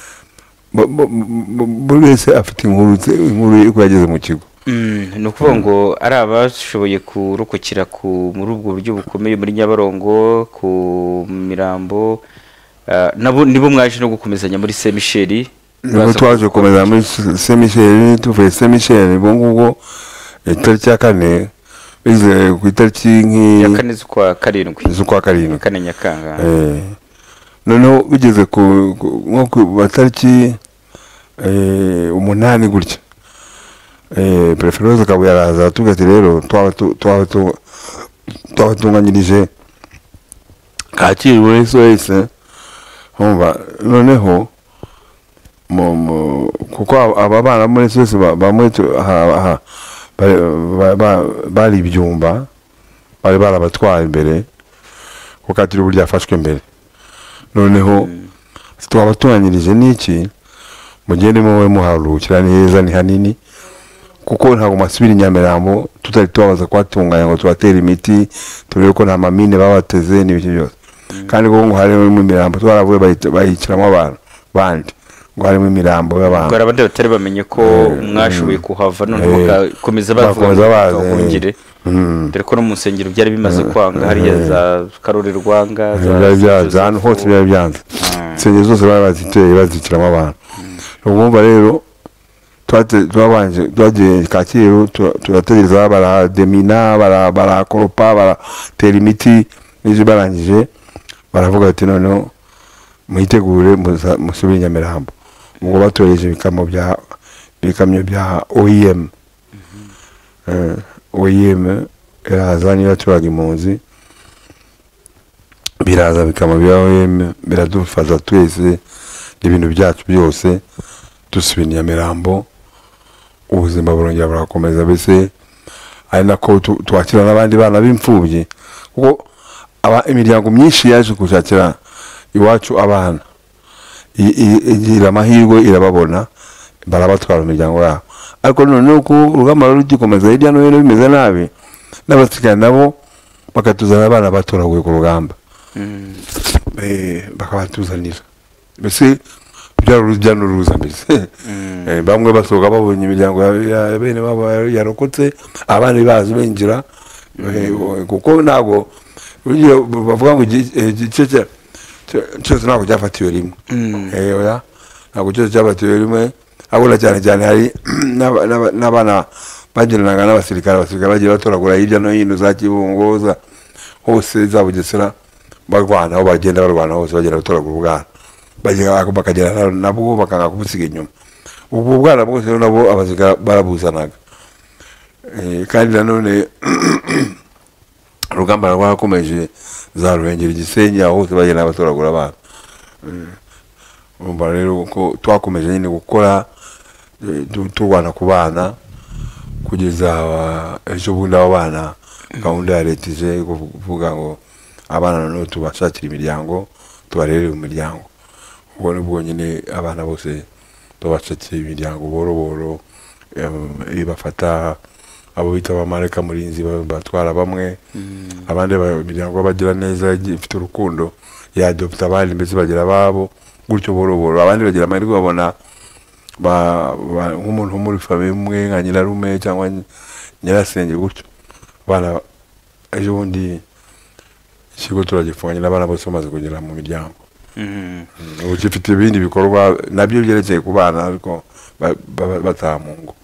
buri wese afite inkuru ye yageze mu kigo. Ni ukuvuga ngo ari abashoboye kurokokera muri ubwo buryo bukomeye muri Nyabarongo ku Mirambo, nabo nibo mwaje no gukomezanya muri Saint Michel. Nibo twaje gukomeza muri Saint Michel. Tuvuye Saint Michel ubwo itariki ya 4 bize ku itariki ya 4 z'ukwa karindwi kane Nyakanga. Noneho bigeze nko ku batariki 8 gutya Preference Kabuye araza tugati rero twabatunganyirije Kacyiru wese humva. Noneho kuko aba bana muri sose bamwe bari ibyumba bari barabatwaye imbere kuko Kacyiru burya yafashwe mbere. Noneho twabatunganyirije n'iki mugende muwe muharukira neza ni hanini kuko ntago masubira Nyamirambo tutari tubaza kwatunganya ngo tubatera imiti turebe ko nta mamine babateze n'ibyo byose. Kandi ngo hari mu Mirambo twaravuye bayikiramo abantu bandi ngo hari mu Mirambo y'abantu ngo abandi batari bamenye ko mwashoboye kuhava none bagakomeza bavugire. Dore ko no mu nsengero byari bimaze kwanga hariya za Karorerwanga za hose byari byanze. Insengero zose baziteye bazikiramo abantu. Ubwo rero twagiye Kacyiru turategereza barademina barakoropa baratera imiti n'ibyo barangije baravuga ati noneho muyitegure musubire Nyamirambo. Ubwo batoreje ibikamyo bya OEM. OEM yarazanye baturaga impunzi biraza bikama biradufasha twese ibintu byacu byose dusubira Nyamirambo ubuzima burongera burakomeza bese ari nako twakira n'abandi bana b'imfubyi kuko imiryango myinshi yaje gushakira iwacu abana igira amahirwe irababona barabatwara imiryango yabo ariko none uko urugamba rugikomeza hirya no hino bimeze nabi n'abasigaye nabo bakatuzana abana batoraguye ku rugamba bakabatuzanira mbese byarurujya n'uruza mbese bamwe basohoka babonye imiryango ya bene babo yarokotse abandi bazi binjira kuko ntabwo bavuga ngo igice cyose ntabwo cyafatiwe rimwe ntabwo cyose cyafatiwe rimwe ahubwo cyane cyane hari n'abana bagendanaga n'abasirikare bagiye batoragura hirya no hino za Kibungo hose za Bugesera barwana aho bagenda barwana hose bagenda batoragura ubwana bakagera nabwo bakanga kubusiga inyuma ubwo bwana bwose nabo abasirikare barabuzanaga kandi nanone urugamba rwakomeje za Ruhengeri Gisenyi aho hose bagenda batoragura abana urumva rero ko twakomeje nyine gukora turwana ku bana kugeza ejo bundi abo bana gahunda ya leta ije kuvuga ngo abana none tubashakira imiryango tubarerere mu miryango ubwo nibwo nyine abana bose tubashakira imiryango boro ibafata abo bita abamareka murinzi batwara bamwe abandi imiryango bagira neza ifite urukundo yadopta abandi mbese bagira babo gutyo boro abandi bagira amahirwe babona nk'umuntu muri famille umwe nka nyirarume cyangwa nyirasenge gutyo bana ejo bundi ikigo turagifunganye n'abana bose bamaze kugera mu miryango ubu gifite ibindi bikorwa nabyo byerekeye ku bana ariko bataha mu ngo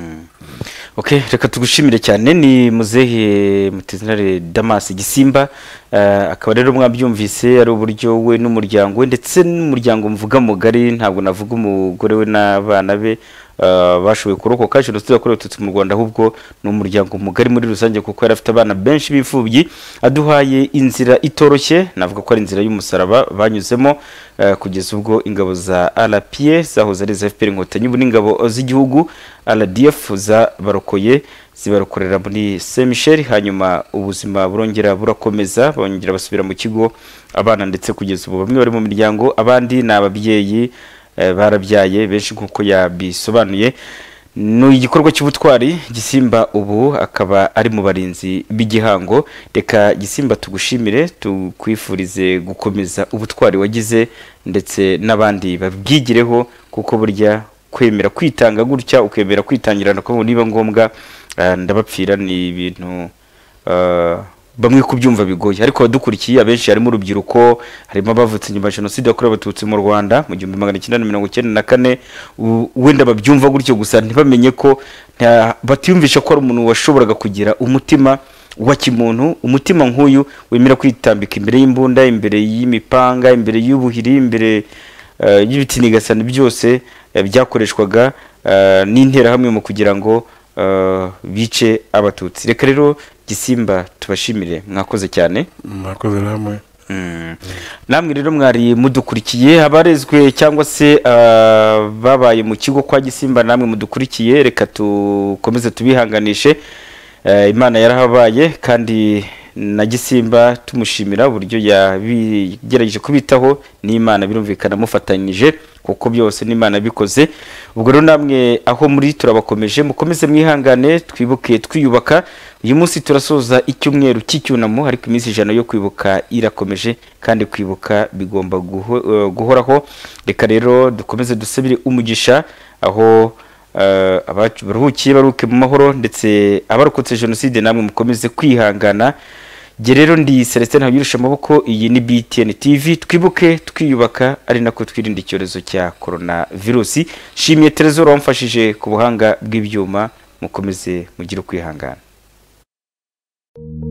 Okay, reka tugushimire cyane ni muzehe Mutezintare Damas Gisimba akaba rero mwabyumvise ari uburyo we n'umuryango we ndetse n'umuryango mvuga mugari ntabwo navuga umugore we n'abana be bashoboye kurokoka jenoside yakorewe Abatutsi mu Rwanda ahubwo n'umuryango mugari muri rusange kuko yari afite abana benshi b'imfubyi aduhaye inzira itoroshye navuga ko ari inzira y'umusaraba banyuzemo kugeza ubwo ingabo za RPA zahoze ari FPR Inkotanyi n'ingabo z'igihugu RDF za barokoye zibarokorera muri Saint Michel hanyuma ubuzima burongera burakomeza bongera basubira mu kigo abana ndetse kugeza ubu bamwe bari mu miryango abandi n'ababyeyi barabyaye benshi kuko yabisobanuye no igikorwa cy'ubutwari Gisimba ubu akaba ari mu barinzi b'igihango reka Gisimba tugushimire tukwifurize gukomeza ubutwari wagize ndetse n'abandi babwigireho kuko burya kwemera kwitanga gutya ukemera kwitangirana ko niba ngombwa ndabapfira ni ibintu bamwe kubyumva bigoye ariko badukurikiye abenshi harimo urubyiruko harimo abavutse nyuma ya jenoside yakorewe Abatutsi mu Rwanda mu 1994 wenda babyumva gutyo gusa ntibamenye ko batiyumvisha ko ari umuntu washoboraga kugira umutima wa kimuntu umutima nk'uyu wemera kwitambika imbere y'imbunda imbere y'imipanga imbere y'ubuhiri imbere y'ibitinigasani byose byakoreshwaga n'intera hamwe mu kugira ngo bice Abatutsi reka rero Gisimba tubashimire mwakoze cyane mwakoze namwe namwe rero mwari mudukurikiye abarezwe cyangwa se babaye mu kigo kwa Gisimba namwe mudukurikiye reka tukomeze tubihanganishe Imana yarahabaye kandi na Gisimba tumushimira uburyo yabigerageje kubitaho n'Imana birumvikana mufatanyije kuko byose n'Imana bikoze ubwo rero namwe aho muri turabakomeje mukomeze mwihangane twibuke twiyubaka uyu munsi turasoza icyumweru cy'icyunamo ariko iminsi 100 yo kwibuka irakomeje kandi kwibuka bigomba guhoraho reka rero dukomeze dusabire umugisha aho baruhukiye baruke mu mahoro ndetse abarokotse jenoside namwe mukomeze kwihangana rero ndi Celestin Habirusha amaboko iyi ni BTN TV twibuke twiyubaka ari nako twirinda icyorezo cya coronavirus shimye Trezor wamfashije ku buhanga bw'ibyuma mukomeze mugire kwihangana